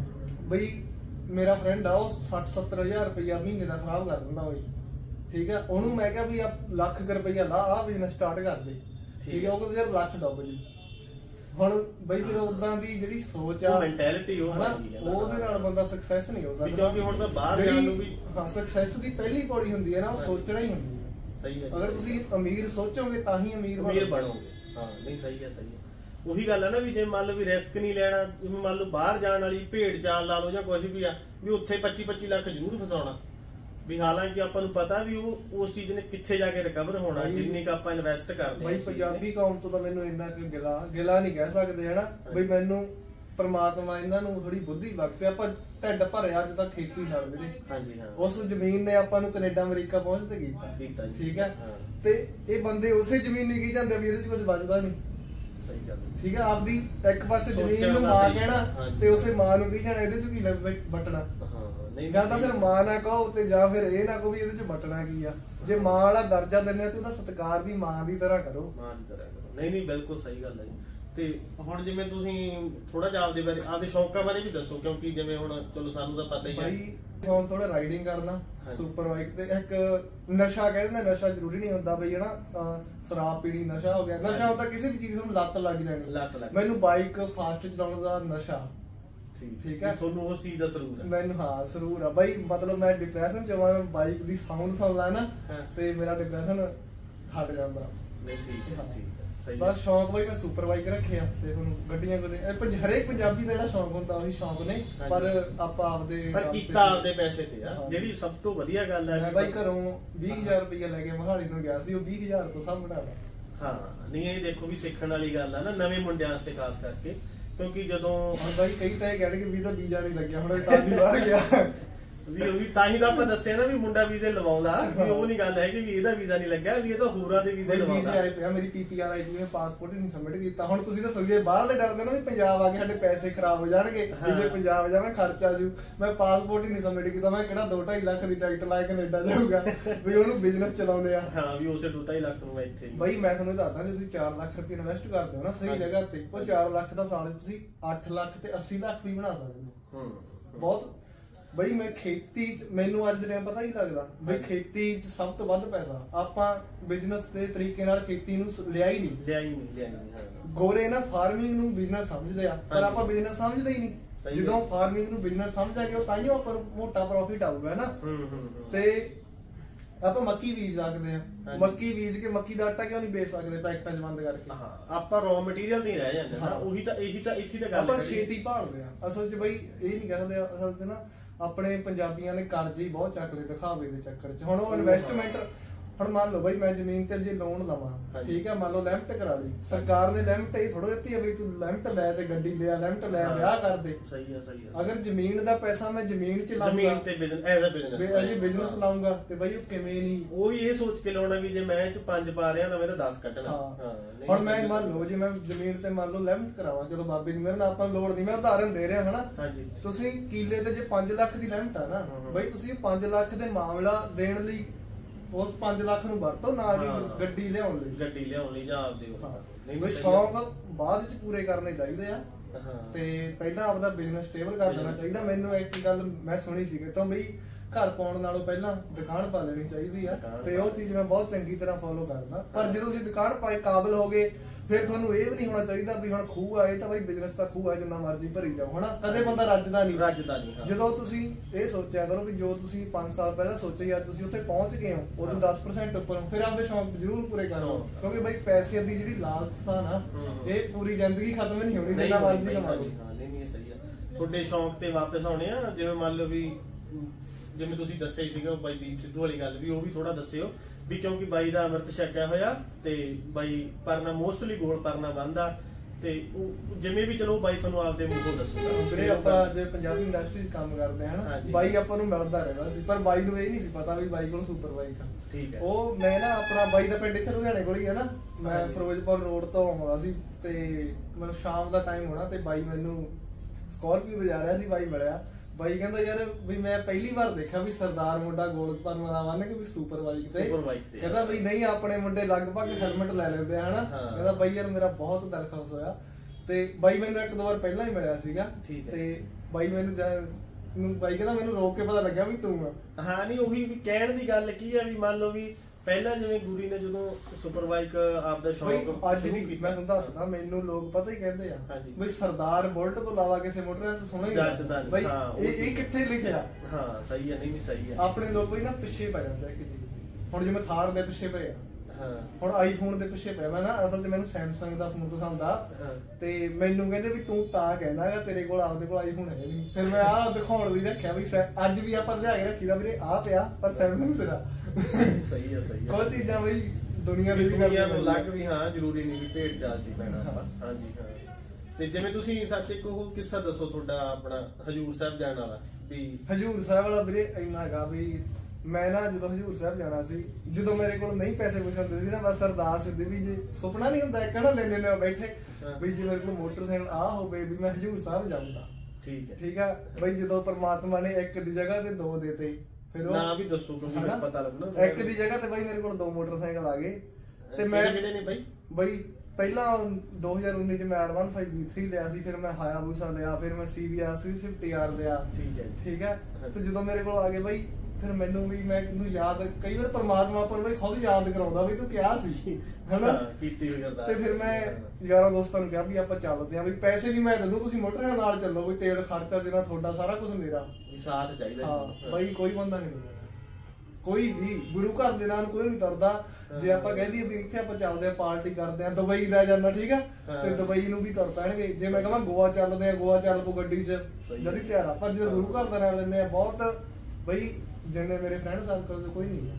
ਬਈ ਮੇਰਾ ਫਰੈਂਡ ਆ, ਉਹ 60-70 ਹਜ਼ਾਰ ਰੁਪਈਆ ਮਹੀਨੇ ਦਾ ਖਰਾਬ ਕਰ ਦਿੰਦਾ ਬਈ, ਠੀਕ ਆ। ਉਹਨੂੰ ਮੈਂ ਕਿਹਾ ਵੀ ਲੱਖ ਰੁਪਈਆ ਲਾ ਆ ਬਿਜ਼ਨਸ ਸਟਾਰਟ ਕਰ ਦੇ, ਠੀਕ ਆ। ਉਹ ਕਹਿੰਦਾ ਯਾਰ ਲੱਖ ਡੁੱਬ ਜੀ। ਹੁਣ ਬਈ ਫਿਰ ਉਦਾਂ ਦੀ ਜਿਹੜੀ ਸੋਚ ਆ, ਮੈਂਟੈਲਿਟੀ ਉਹਦੇ ਨਾਲ ਬੰਦਾ ਸਕਸੈਸ ਨਹੀਂ ਹੋ ਸਕਦਾ। ਕਿਉਂਕਿ ਹੁਣ ਤਾਂ ਬਾਹਰ ਜਾਣ ਨੂੰ ਵੀ ਸਕਸੈਸ ਦੀ ਪਹਿਲੀ ਪੌੜੀ ਹੁੰਦੀ ਹੈ ਨਾ, ਉਹ ਸੋਚਣਾ ਹੀ ਹੁੰਦੀ ਹੈ। ਸਹੀ ਹੈ, ਅਗਰ ਤੁਸੀਂ ਅਮੀਰ ਸੋਚੋਗੇ ਤਾਂ ਹੀ ਅਮੀਰ ਬਣੋਗੇ। ਹਾਂ ਨਹੀਂ ਸਹੀ ਹੈ। ਉਹੀ ਗੱਲ ਹੈ ਨਾ ਵੀ ਜੇ ਮੰਨ ਲਓ ਵੀ ਰਿਸਕ ਨਹੀਂ ਲੈਣਾ, ਜਿਵੇਂ ਮੰਨ ਲਓ ਬਾਹਰ ਜਾਣ ਵਾਲੀ ਭੇਡ ਚਾਲ ਲਾ ਲਓ ਜਾਂ ਕੁਝ ਵੀ ਆ, ਵੀ ਉੱਥੇ 25-25 ਲੱਖ ਜ਼ਰੂਰ ਫਸਾਉਣਾ ਵੀ, ਹਾਲਾਂਕਿ ਆਪਾਂ ਨੂੰ ਪਤਾ ਵੀ ਉਹ ਉਸ ਚੀਜ਼ ਨੇ ਕਿੱਥੇ ਜਾ ਕੇ ਰਿਕਵਰ ਹੋਣਾ ਜਿੰਨੀ ਕ ਆਪਾਂ ਇਨਵੈਸਟ ਕਰਦੇ ਹਾਂ। ਬਈ ਪੰਜਾਬੀ ਕੌਮ ਤੋਂ ਤਾਂ ਮੈਨੂੰ ਇੰਨਾ ਕਿ ਗਿਲਾ ਨਹੀਂ ਕਹਿ ਸਕਦੇ ਹਨਾ ਬਈ। ਮੈਨੂੰ ਪਰਮਾਤਮਾ ਇਹਨਾਂ ਨੂੰ ਥੋੜੀ ਬੁੱਧੀ ਬਖਸ਼ਿਆ, ਆਪਾਂ ਢਿੱਡ ਭਰਿਆ ਅੱਜ ਤੱਕ ਖੇਤੀ ਨਾਲ ਵੀਰੇ। ਹਾਂਜੀ ਹਾਂ, ਉਸ ਜ਼ਮੀਨ ਨੇ ਆਪਾਂ ਨੂੰ ਕੈਨੇਡਾ ਅਮਰੀਕਾ ਪਹੁੰਚ ਤੇ ਕੀਤਾ, ਠੀਕ ਹੈ। ਤੇ ਇਹ ਬੰਦੇ ਉਸੇ ਜ਼ਮੀਨ ਨੂੰ ਕੀ ਜਾਂਦੇ ਵੀ ਇਹਦੇ ਚ ਕੁਝ ਬਚਦਾ ਨਹੀਂ। ਸਹੀ ਗੱਲ, ਠੀਕ ਹੈ। ਆਪਦੀ ਇੱਕ ਪਾਸੇ ਜ਼ਮੀਨ ਨੂੰ ਮਾਂ ਕਹਿਣਾ ਤੇ ਉਸੇ ਮਾਂ ਨੂੰ ਕੀ ਜਾਣਾ ਇਹਦੇ ਚ ਕੀ ਬਟਣਾ। ਜਾਂ ਤਾਂ ਫਿਰ ਮਾਂ ਨਾ ਕਹੋ ਤੇ ਜਾਂ ਫਿਰ ਇਹ ਨਾ ਕਹੋ ਵੀ ਇਹਦੇ ਚ ਬਟਣਾ ਕੀ ਆ। ਜੇ ਮਾਂ ਵਾਲਾ ਦਰਜਾ ਦਿੰਦੇ ਆ ਤੇ ਉਹਦਾ ਸਤਿਕਾਰ ਵੀ ਮਾਂ ਦੀ ਤਰ੍ਹਾਂ ਕਰੋ। ਮਾਂ ਦੀ ਤਰ੍ਹਾਂ ਕਰੋ। ਨਹੀਂ ਬਿਲਕੁਲ ਸਹੀ ਗੱਲ ਹੈ ਜੀ। ਤੇ ਹੁਣ ਜਿਵੇਂ ਤੁਸੀਂ ਥੋੜਾ ਜਿਹਾ ਆਪਦੇ ਬਾਰੇ, ਆਪਦੇ ਸ਼ੌਕਾਂ ਬਾਰੇ ਵੀ ਦੱਸੋ, ਕਿਉਂਕਿ ਜਿਵੇਂ ਹੁਣ ਚਲੋ ਸਾਨੂੰ ਤਾਂ ਪਤਾ ਹੀ ਹੈ ਹੁਣ ਥੋੜਾ ਰਾਈਡਿੰਗ ਕਰਨਾ, ਸੁਪਰ ਬਾਈਕ ਤੇ। ਇੱਕ ਨਸ਼ਾ ਕਹਿੰਦੇ, ਨਸ਼ਾ ਜ਼ਰੂਰੀ ਨਹੀਂ ਹੁੰਦਾ ਬਈ ਹਨਾ, ਸ਼ਰਾਬ ਪੀਣੀ ਨਸ਼ਾ ਹੋ ਗਿਆ। ਨਸ਼ਾ ਹੁੰਦਾ ਕਿਸੇ ਵੀ ਚੀਜ਼ ਨੂੰ ਲੱਤ ਲੱਗ ਜਾਣੀ। ਮੈਨੂੰ ਬਾਈਕ ਫਾਸਟ ਚਲਾਉਣ ਦਾ ਨਸ਼ਾ, ਠੀਕ ਹੈ। ਤੁਹਾਨੂੰ ਉਸ ਚੀਜ਼ ਦਾ ਸਰੂਰ ਹੈ? ਮੈਨੂੰ ਹਾਂ ਸਰੂਰ ਆ ਬਈ। ਮਤਲਬ ਮੈਂ ਡਿਪਰੈਸ਼ਨ ਚ ਆਵਾਂ, ਬਾਈਕ ਦੀ ਸਾਊਂਡ ਸੁਣ ਲਾ ਨਾ ਤੇ ਮੇਰਾ ਡਿਪਰੈਸ਼ਨ ਹਟ ਜਾਂਦਾ। ਨਹੀਂ ਠੀਕ ਹੈ, ਠੀਕ ਹੈ। ਬਸ ਸ਼ੌਂਕ ਬਈ ਮੈਂ ਸੁਪਰ ਬਾਈਕ ਰੱਖਿਆ ਤੇ ਹੁਣ ਗੱਡੀਆਂ ਹਰੇਕ ਪੰਜਾਬੀ ਦਾ ਜਿਹੜਾ ਸ਼ੌਂਕ ਹੁੰਦਾ ਉਹੀ ਸ਼ੌਂਕ ਨੇ, ਪਰ ਆਪਾਂ ਆਪਦੇ ਕੀਤਾ ਆਪਦੇ ਪੈਸੇ ਤੇ ਆ, ਜਿਹੜੀ ਸਭ ਤੋਂ ਵਧੀਆ ਗੱਲ ਹੈ। ਮੈਂ ਬਾਈ ਘਰੋਂ 20,000 ਰੁਪਇਆ ਲੈ ਕੇ ਮੋਹਾਲੀ ਨੂੰ ਗਿਆ ਸੀ, ਉਹ 20,000 ਤੋਂ ਸਭ ਬਣਾਦਾ। ਹਾਂ ਨਹੀਂ ਇਹ ਦੇਖੋ ਵੀ ਸਿੱਖਣ ਵਾਲੀ ਗੱਲ ਆ ਨਾ, ਨਵੇਂ ਮੁੰਡਿਆਂ ਵਾਸਤੇ ਖਾਸ ਕਰਕੇ, ਕਿਉਂਕਿ ਜਦੋਂ ਬਾਈ ਕਈ ਤਾਂ ਇਹ ਕਹਿਣਗੇ ਵੀ ਤਾਂ ਵੀਜ਼ਾ ਨਹੀਂ ਲੱਗਿਆ, ਹੁਣ ਤਾਂ ਵੀ ਬਾਹਰ ਗਿਆ। ਵੀ ਉਹ ਵੀ ਤਾਂ ਹੀ ਤਾਂ ਆਪਾਂ ਦੱਸਿਆ ਨਾ ਵੀ ਮੁੰਡਾ ਵੀਜ਼ੇ ਲਵਾਉਂਦਾ, ਵੀ ਉਹ ਨਹੀਂ ਗੱਲ ਹੈ ਕਿ ਵੀ ਇਹਦਾ ਵੀਜ਼ਾ ਨਹੀਂ ਲੱਗਿਆ, ਵੀ ਇਹ ਤਾਂ ਹੋਰਾਂ ਦੇ ਵੀਜ਼ੇ ਲਵਾਉਂਦਾ। ਵੀਜ਼ੇ ਆਏ ਪਿਆ, ਮੇਰੀ ਪੀਪੀਆਰ ਆਈ ਸੀ, ਪਾਸਪੋਰਟ ਹੀ ਨਹੀਂ ਸਬਮਿਟ ਕੀਤਾ। ਹੁਣ ਤੁਸੀਂ ਤਾਂ ਸੋਚਿਏ ਬਾਹਰਲੇ ਡਰਦੇ ਨਾ ਵੀ ਪੰਜਾਬ ਆ ਕੇ ਸਾਡੇ ਪੈਸੇ ਖਰਾਬ ਹੋ ਜਾਣਗੇ, ਜੇ ਪੰਜਾਬ ਜਾਵਾਂ ਖਰਚਾ ਜੂ। ਮੈਂ ਪਾਸਪੋਰਟ ਹੀ ਨਹੀਂ ਸਬਮਿਟ ਕੀਤਾ, ਮੈਂ ਕਿਹੜਾ 2-2.5 ਲੱਖ ਦੀ ਟਿਕਟ ਲਾ ਕੇ ਕੈਨੇਡਾ ਜਾਊਗਾ ਵੀ ਉਹਨੂੰ ਬਿਜ਼ਨਸ ਚਲਾਉਂਦੇ ਆ। ਹਾਂ ਵੀ ਉਸੇ 2-2.5 ਲੱਖ ਨੂੰ ਮੈਂ ਇੱਥੇ ਬਈ ਮੈਂ ਤੁਹਾਨੂੰ ਦੱਸਦਾ, ਜੇ ਤੁਸੀਂ 4 ਲੱਖ ਰੁਪਏ ਇਨਵੈਸਟ ਕਰਦੇ ਹੋ ਨਾ ਸਹੀ ਜਗ੍ਹਾ ਤੇ, ਉਹ 4 ਲੱਖ ਦਾ ਸਾਲ ਤੁਸੀਂ 8 ਲੱਖ ਤੇ 80 ਲੱਖ ਵੀ ਬਣਾ ਸਕਦੇ ਹੋ। ਬਹੁਤ ਬਈ ਮੈਂ ਖੇਤੀ ਚ, ਮੈਨੂੰ ਅੱਜ ਦੇ ਟਾਈਮ ਪਤਾ ਹੀ ਲੱਗਦਾ ਬਈ ਖੇਤੀ ਚ ਸਭ ਤੋਂ ਵੱਧ ਪੈਸਾ। ਆਪਾਂ ਬਿਜ਼ਨਸ ਦੇ ਤਰੀਕੇ ਨਾਲ ਖੇਤੀ ਨੂੰ ਲਿਆ ਹੀ ਨਹੀਂ। ਗੋਰੇ ਨਾ ਫਾਰਮਿੰਗ ਨੂੰ ਬਿਜ਼ਨਸ ਸਮਝਦੇ ਆ, ਪਰ ਆਪਾਂ ਬਿਜ਼ਨਸ ਸਮਝਦੇ ਹੀ ਨਹੀਂ। ਜਦੋਂ ਫਾਰਮਿੰਗ ਨੂੰ ਬਿਜ਼ਨਸ ਸਮਝਾਂਗੇ ਉਹ ਤਾਂ ਹੀ ਆਪਾਂ ਨੂੰ ਮੋਟਾ ਪ੍ਰੋਫਿਟ ਆਊਗਾ ਨਾ। ਤੇ ਆਪਾਂ ਮੱਕੀ ਬੀਜ ਸਕਦੇ ਆ, ਮੱਕੀ ਬੀਜ ਕੇ ਮੱਕੀ ਦਾ ਆਟਾ ਕਿਉਂ ਨਹੀਂ ਵੇਚ ਸਕਦੇ ਪੈਕਟਾਂ 'ਚ ਬੰਦ ਕਰਕੇ? ਆਪਾਂ ਰॉ ਮਟੀਰੀਅਲ ਨਹੀਂ ਰਹਿ ਜਾਂਦੇ ਨਾ, ਉਹੀ ਤਾਂ ਇਹੀ ਤਾਂ ਇੱਥੇ ਤਾਂ ਗੱਲ ਆਪਾਂ ਛੇਤੀ ਭਾਲਦੇ ਆ। ਅਸਲ 'ਚ ਬਈ ਇਹ ਨਹੀਂ ਕਹਿੰਦੇ, ਅਸਲ 'ਚ ਨਾ ਆਪਣੇ ਪੰਜਾਬੀਆਂ ਨੇ ਕਰਜ਼ੇ ਹੀ ਬਹੁਤ ਚੱਕ ਲਏ ਦਿਖਾਵੇ ਦੇ ਚੱਕਰ 'ਚ। ਹੁਣ ਉਹ ਇਨਵੈਸਟਮੈਂਟ, ਹੁਣ ਮੰਨ ਲਓ ਬਈ ਮੈਂ ਜ਼ਮੀਨ ਤੇ ਜੇ ਲੋਨ ਲਵਾਂ, ਠੀਕ ਹੈ, ਮੰਨ ਲਓ ਲਿਮਟ ਕਰਾ ਲਈ ਸਰਕਾਰ ਨੇ, ਲਿਮਟ ਇਹ ਥੋੜਾ ਦਿੱਤੀ ਹੈ ਬਈ ਤੂੰ ਲਿਮਟ ਲੈ ਤੇ ਗੱਡੀ ਲਿਆ, ਲਿਮਟ ਲੈ ਵਿਆਹ ਕਰ ਦੇ। ਸਹੀ ਹੈ। ਅਗਰ ਜ਼ਮੀਨ ਦਾ ਪੈਸਾ ਮੈਂ ਜ਼ਮੀਨ 'ਚ ਲਾਉਂਗਾ, ਜ਼ਮੀਨ ਤੇ ਬਿਜ਼ਨਸ ਲਾਉਂਗਾ ਤੇ ਬਈ ਉਹ ਕਿਵੇਂ ਨਹੀਂ, ਉਹ ਵੀ ਇਹ ਸੋਚ ਕੇ ਲਾਉਣਾ ਵੀ ਜੇ ਮੈਂ ਇਹ 'ਚ 5 ਪਾ ਰਿਹਾ ਤਾਂ ਮੇਰਾ 10 ਕੱਢਣਾ। ਹੁਣ ਮੈਂ ਮੰਨ ਲਓ ਜੇ ਮੈਂ ਜ਼ਮੀਨ ਤੇ ਮੰਨ ਲਓ ਲਿਮਟ ਕਰਾਵਾਂ, ਚਲੋ ਬਾਬੇ ਦੀ ਮੇਰੇ ਨਾਲ ਆਪਾਂ ਲੋੜ ਨਹੀਂ, ਮੈਂ ਉਦਾਹਰਨ ਦੇ ਰਿਹਾ ਹਨਾ। ਤੁਸੀਂ ਕਿੱਲੇ ਤੇ ਜੇ 5 ਲੱਖ ਦੀ ਲਿਮਟ ਆ ਨਾ ਬਈ, ਤੁਸੀਂ 5 ਲੱਖ ਦੇ ਮਾਮਲਾ ਦੇਣ ਲਈ ਉਸ 5 ਲੱਖ ਨੂੰ ਵਰਤੋ, ਨਾ ਕਿ ਗੱਡੀ ਲਿਆਉਣ ਲਈ ਜਾਂ ਆਪਦੇ ਸ਼ੌਕ ਬਾਅਦ ਵਿੱਚ ਪੂਰੇ ਕਰਨੇ ਚਾਹੀਦੇ ਆ। ਤੇ ਪਹਿਲਾਂ ਆਪਦਾ ਬਿਜ਼ਨਸ ਸਟੇਬਲ ਕਰ ਦੇਣਾ ਚਾਹੀਦਾ। ਮੈਨੂੰ ਇੱਕ ਗੱਲ ਮੈਂ ਸੁਣੀ ਸੀ ਕਿ ਬਈ ਘਰ ਪਾਉਣ ਨਾਲੋਂ ਪਹਿਲਾਂ ਦੁਕਾਨ ਪਾ ਲੈਣੀ ਚਾਹੀਦੀ ਆ, ਤੇ ਉਹ ਚੀਜ਼ ਮੈਂ ਬਹੁਤ ਚੰਗੀ ਤਰ੍ਹਾਂ ਫੋਲੋ ਕਰਦਾ। ਪਰ ਜਦੋਂ ਤੁਸੀਂ ਦੁਕਾਨ ਪਾਏ ਕਾਬਲ ਹੋ ਗਏ, ਫਿਰ ਤੁਹਾਨੂੰ ਇਹ ਵੀ ਨਹੀਂ ਹੋਣਾ ਚਾਹੀਦਾ ਵੀ ਹੁਣ ਖੂਹ ਆਏ ਤਾਂ ਬਈ ਬਿਜ਼ਨਸ ਦਾ ਖੂਹ ਆ ਜਿੰਨਾ ਮਰਜ਼ੀ ਭਰੀ ਜਾਓ ਹਨਾ। ਕਦੇ ਬੰਦਾ ਰੱਜਦਾ ਨਹੀਂ। ਜਦੋਂ ਤੁਸੀਂ ਇਹ ਸੋਚਿਆ ਕਰੋ ਵੀ ਜੋ ਤੁਸੀਂ 5 ਸਾਲ ਪਹਿਲਾਂ ਸੋਚਿਆ ਯਾਰ ਤੁਸੀਂ ਉੱਥੇ ਪਹੁੰਚ ਗਏ ਹੋ, ਉਹਦੇ 10% ਉੱਪਰ, ਫਿਰ ਆਪਦੇ ਸ਼ੌਂਕ ਜ਼ਰੂਰ ਪੂਰੇ ਕਰੋ। ਕਿਉਂਕਿ ਬਈ ਪੈਸੇ ਦੀ ਜਿਹੜੀ ਲਾਲਚ ਆ ਨਾ, ਇਹ ਪੂਰੀ ਜ਼ਿੰਦਗੀ ਖਤਮ ਨਹੀਂ ਹੋਣੀ ਜਿੰਨਾ ਮਰਜ਼ੀ ਕਮਾ ਲਓ। ਨਹੀਂ ਸਹੀ ਆ। ਤੁਹਾਡੇ ਸ਼ੌਂਕ ਤੇ ਵਾਪਸ ਆਉਣੇ ਆ, ਜਿਵੇਂ ਮੰਨ ਲਓ ਵੀ ਜਿਵੇਂ ਤੁਸੀਂ ਦੱਸਿਆ ਹੀ ਸੀਗਾ ਬਾਈ ਦੀਪ ਸਿੱਧੂ ਵਾਲੀ ਗੱਲ, ਵੀ ਉਹ ਵੀ ਥੋੜਾ ਦੱਸਿਓ ਵੀ ਕਿਉਂਕਿ ਬਾਈ ਦਾ ਅੰਮ੍ਰਿਤ ਛਕਿਆ ਹੋਇਆ ਤੇ ਬਾਈ ਪਰਨਾ ਮੋਸਟਲੀ ਗੋਲ ਪਰਨਾ ਬੰਨਦਾ, ਤੇ ਜਿਵੇਂ ਵੀ ਚਲੋ ਬਾਈ ਤੁਹਾਨੂੰ ਆਪਦੇ ਮੂੰਹੋਂ ਦੱਸੂਗਾ। ਵੀਰੇ ਆਪਾਂ ਜੇ ਪੰਜਾਬੀ ਇੰਡਸਟਰੀ 'ਚ ਕੰਮ ਕਰਦੇ ਆ ਨਾ, ਬਾਈ ਆਪਾਂ ਨੂੰ ਮਿਲਦਾ ਰਹਿੰਦਾ ਸੀ, ਪਰ ਬਾਈ ਨੂੰ ਇਹ ਨਹੀਂ ਸੀ ਪਤਾ ਵੀ ਬਾਈ ਕੋਲ ਸੁਪਰ ਬਾਈਕ ਆ। ਠੀਕ ਹੈ। ਉਹ ਮੈਂ ਨਾ ਆਪਣਾ ਬਾਈ ਦਾ ਪਿੰਡ ਇੱਥੇ ਲੁਧਿਆਣੇ ਕੋਲ ਹੀ ਹੈ ਨਾ, ਮੈਂ ਫਿਰੋਜ਼ਪੁਰ ਰੋਡ ਤੋਂ ਆਉਂਦਾ ਸੀ ਤੇ ਮੈਨੂੰ ਸ਼ਾਮ ਦਾ ਟਾਈਮ ਹੋਣਾ ਤੇ ਬਾਈ ਮੈਨੂੰ ਸਕਾਰਪੀਓ ਤੇ ਜਾ ਰਿਹਾ ਸੀ, ਬਾਈ ਮਿਲਿਆ। ਬਾਈ ਕਹਿੰਦਾ ਯਾਰ ਵੀ ਮੈਂ ਪਹਿਲੀ ਵਾਰ ਦੇਖਿਆ ਵੀ ਸਰਦਾਰ ਮੁੰਡਾ ਗੋਲ ਪਰਨਾ ਬੰਨ ਕੇ ਵੀ ਸੁਪਰ ਬਾਈਕ ਤੇ। ਕਹਿੰਦਾ ਬਈ ਨਹੀਂ ਆਪਣੇ ਮੁੰਡੇ ਲਗਭਗ ਹੈਲਮਟ ਲੈ ਲੈਂਦੇ ਆ ਹਨਾ। ਕਹਿੰਦਾ ਬਾਈ ਯਾਰ ਮੇਰਾ ਬਹੁਤ ਦਿਲ ਖੁਸ਼ ਹੋਇਆ। ਤੇ ਬਾਈ ਮੈਨੂੰ 1-2 ਵਾਰ ਪਹਿਲਾਂ ਹੀ ਮਿਲਿਆ ਸੀਗਾ, ਤੇ ਬਾਈ ਮੈਨੂੰ ਬਾਈ ਕਹਿੰਦਾ ਮੈਨੂੰ ਰੋਕ ਕੇ ਪਤਾ ਲੱਗਿਆ ਵੀ ਤੂੰ ਆ। ਹਾਂ ਨਹੀਂ ਉਹੀ ਵੀ ਕਹਿਣ ਦੀ ਗੱਲ ਕੀ ਆ ਵੀ ਮੰਨ ਲਓ ਵੀ ਪਹਿਲਾਂ ਜਿਵੇਂ ਗੁਰੀ ਨੇ ਜਦੋਂ ਸੁਪਰ ਬਾਈਕ ਆਪਦਾ ਸ਼ੌਕ ਅੱਜ ਵੀ ਮੈਂ ਤੁਹਾਨੂੰ ਦੱਸਦਾ, ਮੈਨੂੰ ਲੋਕ ਪਤਾ ਹੀ ਕਹਿੰਦੇ ਆ ਵੀ ਸਰਦਾਰ ਬੁਲਟ ਤੋਂ ਇਲਾਵਾ ਕਿਸੇ ਮੋਟਰਸਾਈਕਲ ਤੋਂ ਸੁਣਾ ਹੀ ਨਹੀਂ ਬਈ ਇਹ ਕਿੱਥੇ ਲਿਖਿਆ। ਹਾਂ ਸਹੀ ਹੈ। ਨਹੀਂ ਸਹੀ ਹੈ। ਆਪਣੇ ਲੋਕ ਬਈ ਨਾ ਪਿੱਛੇ ਪੈ ਜਾਂਦੇ ਹੁਣ ਜਿਵੇਂ ਥਾਰ ਦੇ ਪਿੱਛੇ ਪਏ ਆ, ਹੁਣ ਆਈਫੋਨ ਦੇ ਪਿੱਛੇ ਪਿਆ। ਮੈਂ ਨਾ ਅਸਲ 'ਚ ਮੈਨੂੰ ਸੈਮਸੰਗ ਦਾ ਫੋਨ ਪਸੰਦ ਆ, ਤੇ ਮੈਨੂੰ ਕਹਿੰਦੇ ਵੀ ਤੂੰ ਤਾਂ ਕਹਿਣਾ ਹੈਗਾ ਤੇਰੇ ਕੋਲ ਆਪਦੇ ਕੋਲ ਆਈਫੋਨ ਹੈ ਨਹੀਂ। ਫਿਰ ਮੈਂ ਆਹ ਦਿਖਾਉਣ ਲਈ ਰੱਖਿਆ ਵੀ ਅੱਜ ਵੀ ਆਪਾਂ ਲਿਆ ਕੇ ਰੱਖੀਦਾ ਵੀਰੇ ਆਹ ਪਿਆ, ਪਰ ਸੈਮਸੰਗ ਸਿਰਾ। ਸਹੀ ਹੈ। ਕੋਈ ਚੀਜ਼ਾਂ ਬਈ ਦੁਨੀਆ ਤੋਂ ਲੱਗ ਵੀ ਹਾਂ ਜ਼ਰੂਰੀ ਨਹੀਂ ਵੀ ਭੇਡ ਚਾਲ 'ਚ ਹੀ ਪੈਣਾ। ਹਾਂਜੀ ਹਾਂ। ਤੇ ਜਿਵੇਂ ਤੁਸੀਂ ਸੱਚ ਇੱਕ ਉਹ ਕਿੱਸਾ ਦੱਸੋ ਤੁਹਾਡਾ ਆਪਣਾ ਹਜੂਰ ਸਾਹਿਬ ਜਾਣ ਵਾਲਾ। ਵੀ ਹਜੂਰ ਸਾਹਿਬ ਵਾਲਾ ਵੀਰੇ ਇੰਨਾ ਹੈਗਾ ਵੀ ਮੈਂ ਨਾ ਜਦੋਂ ਹਜੂਰ ਸਾਹਿਬ ਜਾਣਾ ਸੀ, ਜਦੋਂ ਮੇਰੇ ਕੋਲ ਨਹੀਂ ਪੈਸੇ ਪੂਸੇ ਹੁੰਦੇ ਸੀ ਨਾ, ਬਸ ਅਰਦਾਸ ਹੁੰਦੀ ਵੀ ਜੇ ਸੁਪਨਾ ਨਹੀਂ ਹੁੰਦਾ ਇੱਕ ਨਾ ਲੈਣੇ ਬੈਠੇ ਵੀ ਜੇ ਮੇਰੇ ਕੋਲ ਮੋਟਰਸਾਈਕਲ ਆ ਹੋਵੇ ਵੀ ਮੈਂ ਹਜੂਰ ਸਾਹਿਬ ਜਾਊਂਗਾ। ਠੀਕ ਆ ਬਈ ਜਦੋਂ ਪਰਮਾਤਮਾ ਨੇ ਇੱਕ ਦੀ ਜਗ੍ਹਾ ਤੇ 2 ਦੇਤੇ, ਫਿਰ ਉਹ ਨਾ ਵੀ ਦੱਸੋ ਕਿਉਂਕਿ ਮੈਨੂੰ ਪਤਾ ਲੱਗਣਾ। ਇੱਕ ਦੀ ਜਗ੍ਹਾ ਤੇ ਬਾਈ ਮੇਰੇ ਕੋਲ 2 ਮੋਟਰਸਾਈਕਲ ਆ ਗਏ। ਤੇ ਮੈਂ ਕਿਹੜੇ ਨੇ ਬਾਈ ਪਹਿਲਾਂ 2019 ਚ ਮੈਂ R15 V3 ਲਿਆ ਸੀ, ਫਿਰ ਮੈਂ ਹਾਇਆਬੂਸਾ ਲਿਆ, ਫਿਰ ਮੈਂ CBR 350R ਲਿਆ। ਠੀਕ ਹੈ। ਤੇ ਜਦੋਂ ਮੇਰੇ ਕੋਲ ਆ ਗਏ ਬਾਈ, ਫਿਰ ਮੈਨੂੰ ਵੀ ਮੈਨੂੰ ਯਾਦ ਕਈ ਵਾਰ ਪਰਮਾਤਮਾ ਪਰ ਬਈ ਖੁਦ ਯਾਦ ਕਰਾਉਂਦਾ ਵੀ ਤੂੰ ਕਿਹਾ ਸੀ ਹਨਾ ਕੀਤੀ ਹੋਈ ਕਰਦਾ। ਤੇ ਫਿਰ ਮੈਂ ਯਾਰਾਂ ਦੋਸਤਾਂ ਨੂੰ ਕਿਹਾ ਵੀ ਆਪਾਂ ਚੱਲਦੇ ਆਂ, ਵੀ ਪੈਸੇ ਵੀ ਮੈਂ ਦੇ ਦੂੰ, ਤੁਸੀਂ ਮੋਟਰਾਂ ਨਾਲ ਚੱਲੋ, ਵੀ ਤੇਲ ਖਰਚਾ ਦੇਣਾ ਤੁਹਾਡਾ, ਸਾਰਾ ਕੁਝ ਮੇਰਾ, ਸਾਥ ਚਾਹੀਦਾ। ਹਾਂ ਬਾਈ ਕੋਈ ਬੰਦਾ ਨਹੀਂ, ਕੋਈ ਵੀ ਗੁਰੂ ਘਰ ਦੇ ਨਾਲ ਕੋਈ ਨਹੀਂ ਤੁਰਦਾ। ਜੇ ਆਪਾਂ ਕਹਿ ਦਈਏ ਵੀ ਇੱਥੇ ਆਪਾਂ ਚੱਲਦੇ ਆ ਪਾਰਟੀ ਕਰਦੇ ਆ, ਦੁਬਈ ਲੈ ਜਾਂਦਾ ਠੀਕ ਆ, ਤੇ ਦੁਬਈ ਨੂੰ ਵੀ ਤੁਰ ਪੈਣਗੇ। ਜੇ ਮੈਂ ਕਹਾਂ ਗੋਆ ਚੱਲਦੇ ਆ, ਗੋਆ ਚੱਲ ਪੋ ਗੱਡੀ 'ਚ ਜਦੀ ਤਿਆਰ ਆ। ਪਰ ਜਦੋਂ ਗੁਰੂ ਘਰ ਦਾ ਨਾਲ ਲੈਂਦੇ ਆ ਬਹੁਤ ਬਈ ਜਿੰਨੇ ਮੇਰੇ ਫਰੈਂਡ ਸਰਕਲ 'ਚ ਕੋਈ ਨਹੀਂ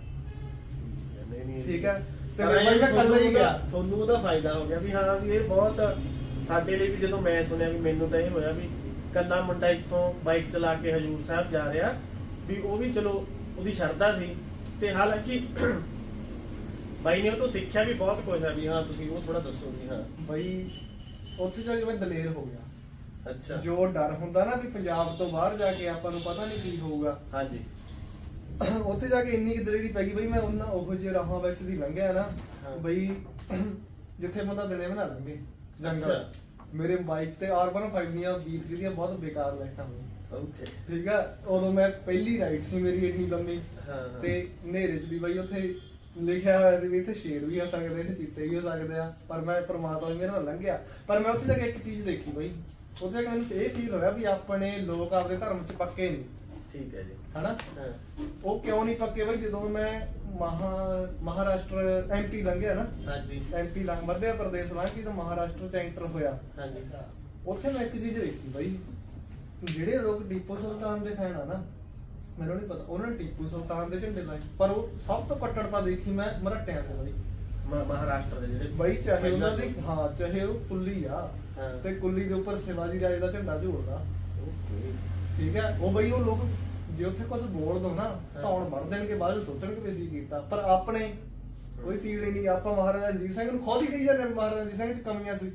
ਹੈ। ਠੀਕ ਹੈ। ਤੇ ਮੈਂ ਇਕੱਲਾ ਹੀ ਗਿਆ, ਤੁਹਾਨੂੰ ਉਹਦਾ ਫਾਇਦਾ ਹੋ ਗਿਆ ਵੀ ਹਾਂ ਵੀ ਇਹ ਬਹੁਤ ਸਾਡੇ ਲਈ ਵੀ। ਜਦੋਂ ਮੈਂ ਸੁਣਿਆ ਵੀ ਮੈਨੂੰ ਤਾਂ ਇਹ ਹੋਇਆ ਵੀ ਕੱਲਾ ਮੁੰਡਾ ਇੱਥੋਂ ਬਾਈਕ ਚਲਾ ਕੇ ਹਜੂਰ ਸਾਹਿਬ ਜਾ ਰਿਹਾ, ਵੀ ਉਹ ਵੀ ਚਲੋ ਉਹਦੀ ਸ਼ਰਧਾ ਸੀ। ਤੇ ਹਾਲਾਂਕਿ ਬਾਈ ਨੇ ਉਹ ਤੋਂ ਸਿੱਖਿਆ ਵੀ ਬਹੁਤ ਕੁਝ ਹੈ ਵੀ ਹਾਂ ਤੁਸੀਂ ਉਹ ਥੋੜਾ ਦੱਸੋ ਵੀ। ਹਾਂ ਬਾਈ ਉੱਥੇ ਜਾ ਕੇ ਮੈਂ ਦਲੇਰ ਹੋ ਗਿਆ। ਅੱਛਾ। ਜੋ ਡਰ ਹੁੰਦਾ ਨਾ ਵੀ ਪੰਜਾਬ ਤੋਂ ਬਾਹਰ ਜਾ ਕੇ ਆਪਾਂ ਨੂੰ ਪਤਾ ਨਹੀਂ ਕੀ ਹੋਊਗਾ, ਹਾਂਜੀ ਉੱਥੇ ਜਾ ਕੇ ਇੰਨੀ ਕਿ ਦਲੇਰੀ ਪੈ ਗਈ ਬਈ ਮੈਂ ਉਹਨਾਂ ਉਹੋ ਜਿਹੇ ਰਾਹਾਂ ਵਿੱਚ ਦੀ ਲੰਘਿਆ ਨਾ ਬਈ ਜਿੱਥੇ ਬੰਦਾ ਦਿਨੇ ਬਣਾ ਲੰਘੇ ਜੰਗਲ। ਮੇਰੇ ਬਾਈਕ ਤੇ R15 ਦੀਆਂ B3 ਦੀਆਂ ਬਹੁਤ ਬੇਕਾਰ ਲਾਈਟਾਂ ਹੋਈਆਂ। ਓਕੇ ਠੀਕ ਆ, ਉਦੋਂ ਮੈਂ ਪਹਿਲੀ ਰਾਈਡ ਸੀ ਮੇਰੀ ਇੰਨੀ ਲੰਮੀ ਤੇ ਹਨੇਰੇ ਚ ਵੀ ਬਈ ਉੱਥੇ ਲਿਖਿਆ ਹੋਇਆ ਸੀ ਵੀ ਇੱਥੇ ਸ਼ੇਰ ਵੀ ਆ ਸਕਦੇ, ਇੱਥੇ ਚੀਤੇ ਵੀ ਹੋ ਸਕਦੇ ਆ, ਪਰ ਮੈਂ ਪ੍ਰਮਾਤਮਾ ਮੇਰੇ ਨਾਲ ਲੰਘਿਆ। ਪਰ ਮੈਂ ਉੱਥੇ ਜਾ ਕੇ ਇੱਕ ਚੀਜ਼ ਦੇਖੀ ਬਈ, ਉੱਥੇ ਜਾ ਕੇ ਮੈਨੂੰ ਇਹ ਫੀਲ ਹੋਇਆ ਵੀ ਆਪਣੇ ਲੋਕ ਆਪਦੇ ਧਰਮ ਚ ਪੱਕੇ ਨਹੀਂ। ਠੀਕ ਹੈ ਜੀ। ਹਨਾ ਉਹ ਕਿਉਂ ਨਹੀਂ ਪੱਕੇ ਬਈ? ਜਦੋਂ ਮੈਂ ਮਹਾਰਾਸ਼ਟਰ MP ਲੰਘਿਆ ਨਾ, ਹਾਂਜੀ MP ਲੰਘ ਮੱਧ ਪ੍ਰਦੇਸ਼ ਲੰਘ ਕੇ ਤਾਂ ਮਹਾਰਾਸ਼ਟਰ ਚ ਐਂਟਰ ਹੋਇਆ। ਹਾਂਜੀ ਉੱਥੇ ਮੈਂ ਇੱਕ ਚੀਜ਼ ਦੇਖੀ ਬਈ, ਜਿਹੜੇ ਲੋਕ ਟੀਪੂ ਸੁਲਤਾਨ ਦੇ ਫੈਨ ਆ ਨਾ, ਮੈਨੂੰ ਨਹੀਂ ਪਤਾ ਉਹਨਾਂ ਨੇ ਟੀਪੂ ਸੁਲਤਾਨ ਦੇ ਝੰਡੇ ਲਾਏ, ਪਰ ਉਹ ਸਭ ਤੋਂ ਕੱਟੜਤਾ ਦੇਖੀ ਮੈਂ ਮਰਾਠਿਆਂ ਤੇ ਬਈ। ਮਹਾਰਾਸ਼ਟਰ ਦੇ ਜਿਹੜੇ ਬਈ ਚਾਹੇ ਉਹਨਾਂ ਦੀ ਚਾਹੇ ਉਹ ਕੁੱਲੀ ਆ ਤੇ ਕੁੱਲੀ ਦੇ ਉੱਪਰ ਸ਼ਿਵਾਜੀ ਰਾਜ ਦਾ ਝੰਡਾ ਝੂਲਦਾ। ਠੀਕ ਹੈ, ਉਹ ਬਈ ਉਹ ਲੋਕ ਜੇ ਉੱਥੇ ਕੁਝ ਬੋਲ ਦੋ ਨਾ ਧੌਣ ਮਰ ਦੇਣਗੇ, ਬਾਅਦ ਚ ਸੋਚਣਗੇ ਵੀ ਅਸੀਂ ਕੀਤਾ। ਪਰ ਆਪਣੇ ਕੋਈ ਫੀਲ ਹੀ ਨਹੀਂ। ਆਪਾਂ ਮਹਾਰਾਜਾ ਰਣਜੀਤ ਸਿੰਘ ਨੂੰ ਖੁਦ ਹੀ ਕਹੀ ਜਾਂਦੇ ਮਹਾਰਾਜਾ ਰਣਜੀਤ ਸਿੰਘ ਚ ਕਮੀਆਂ ਸੀ।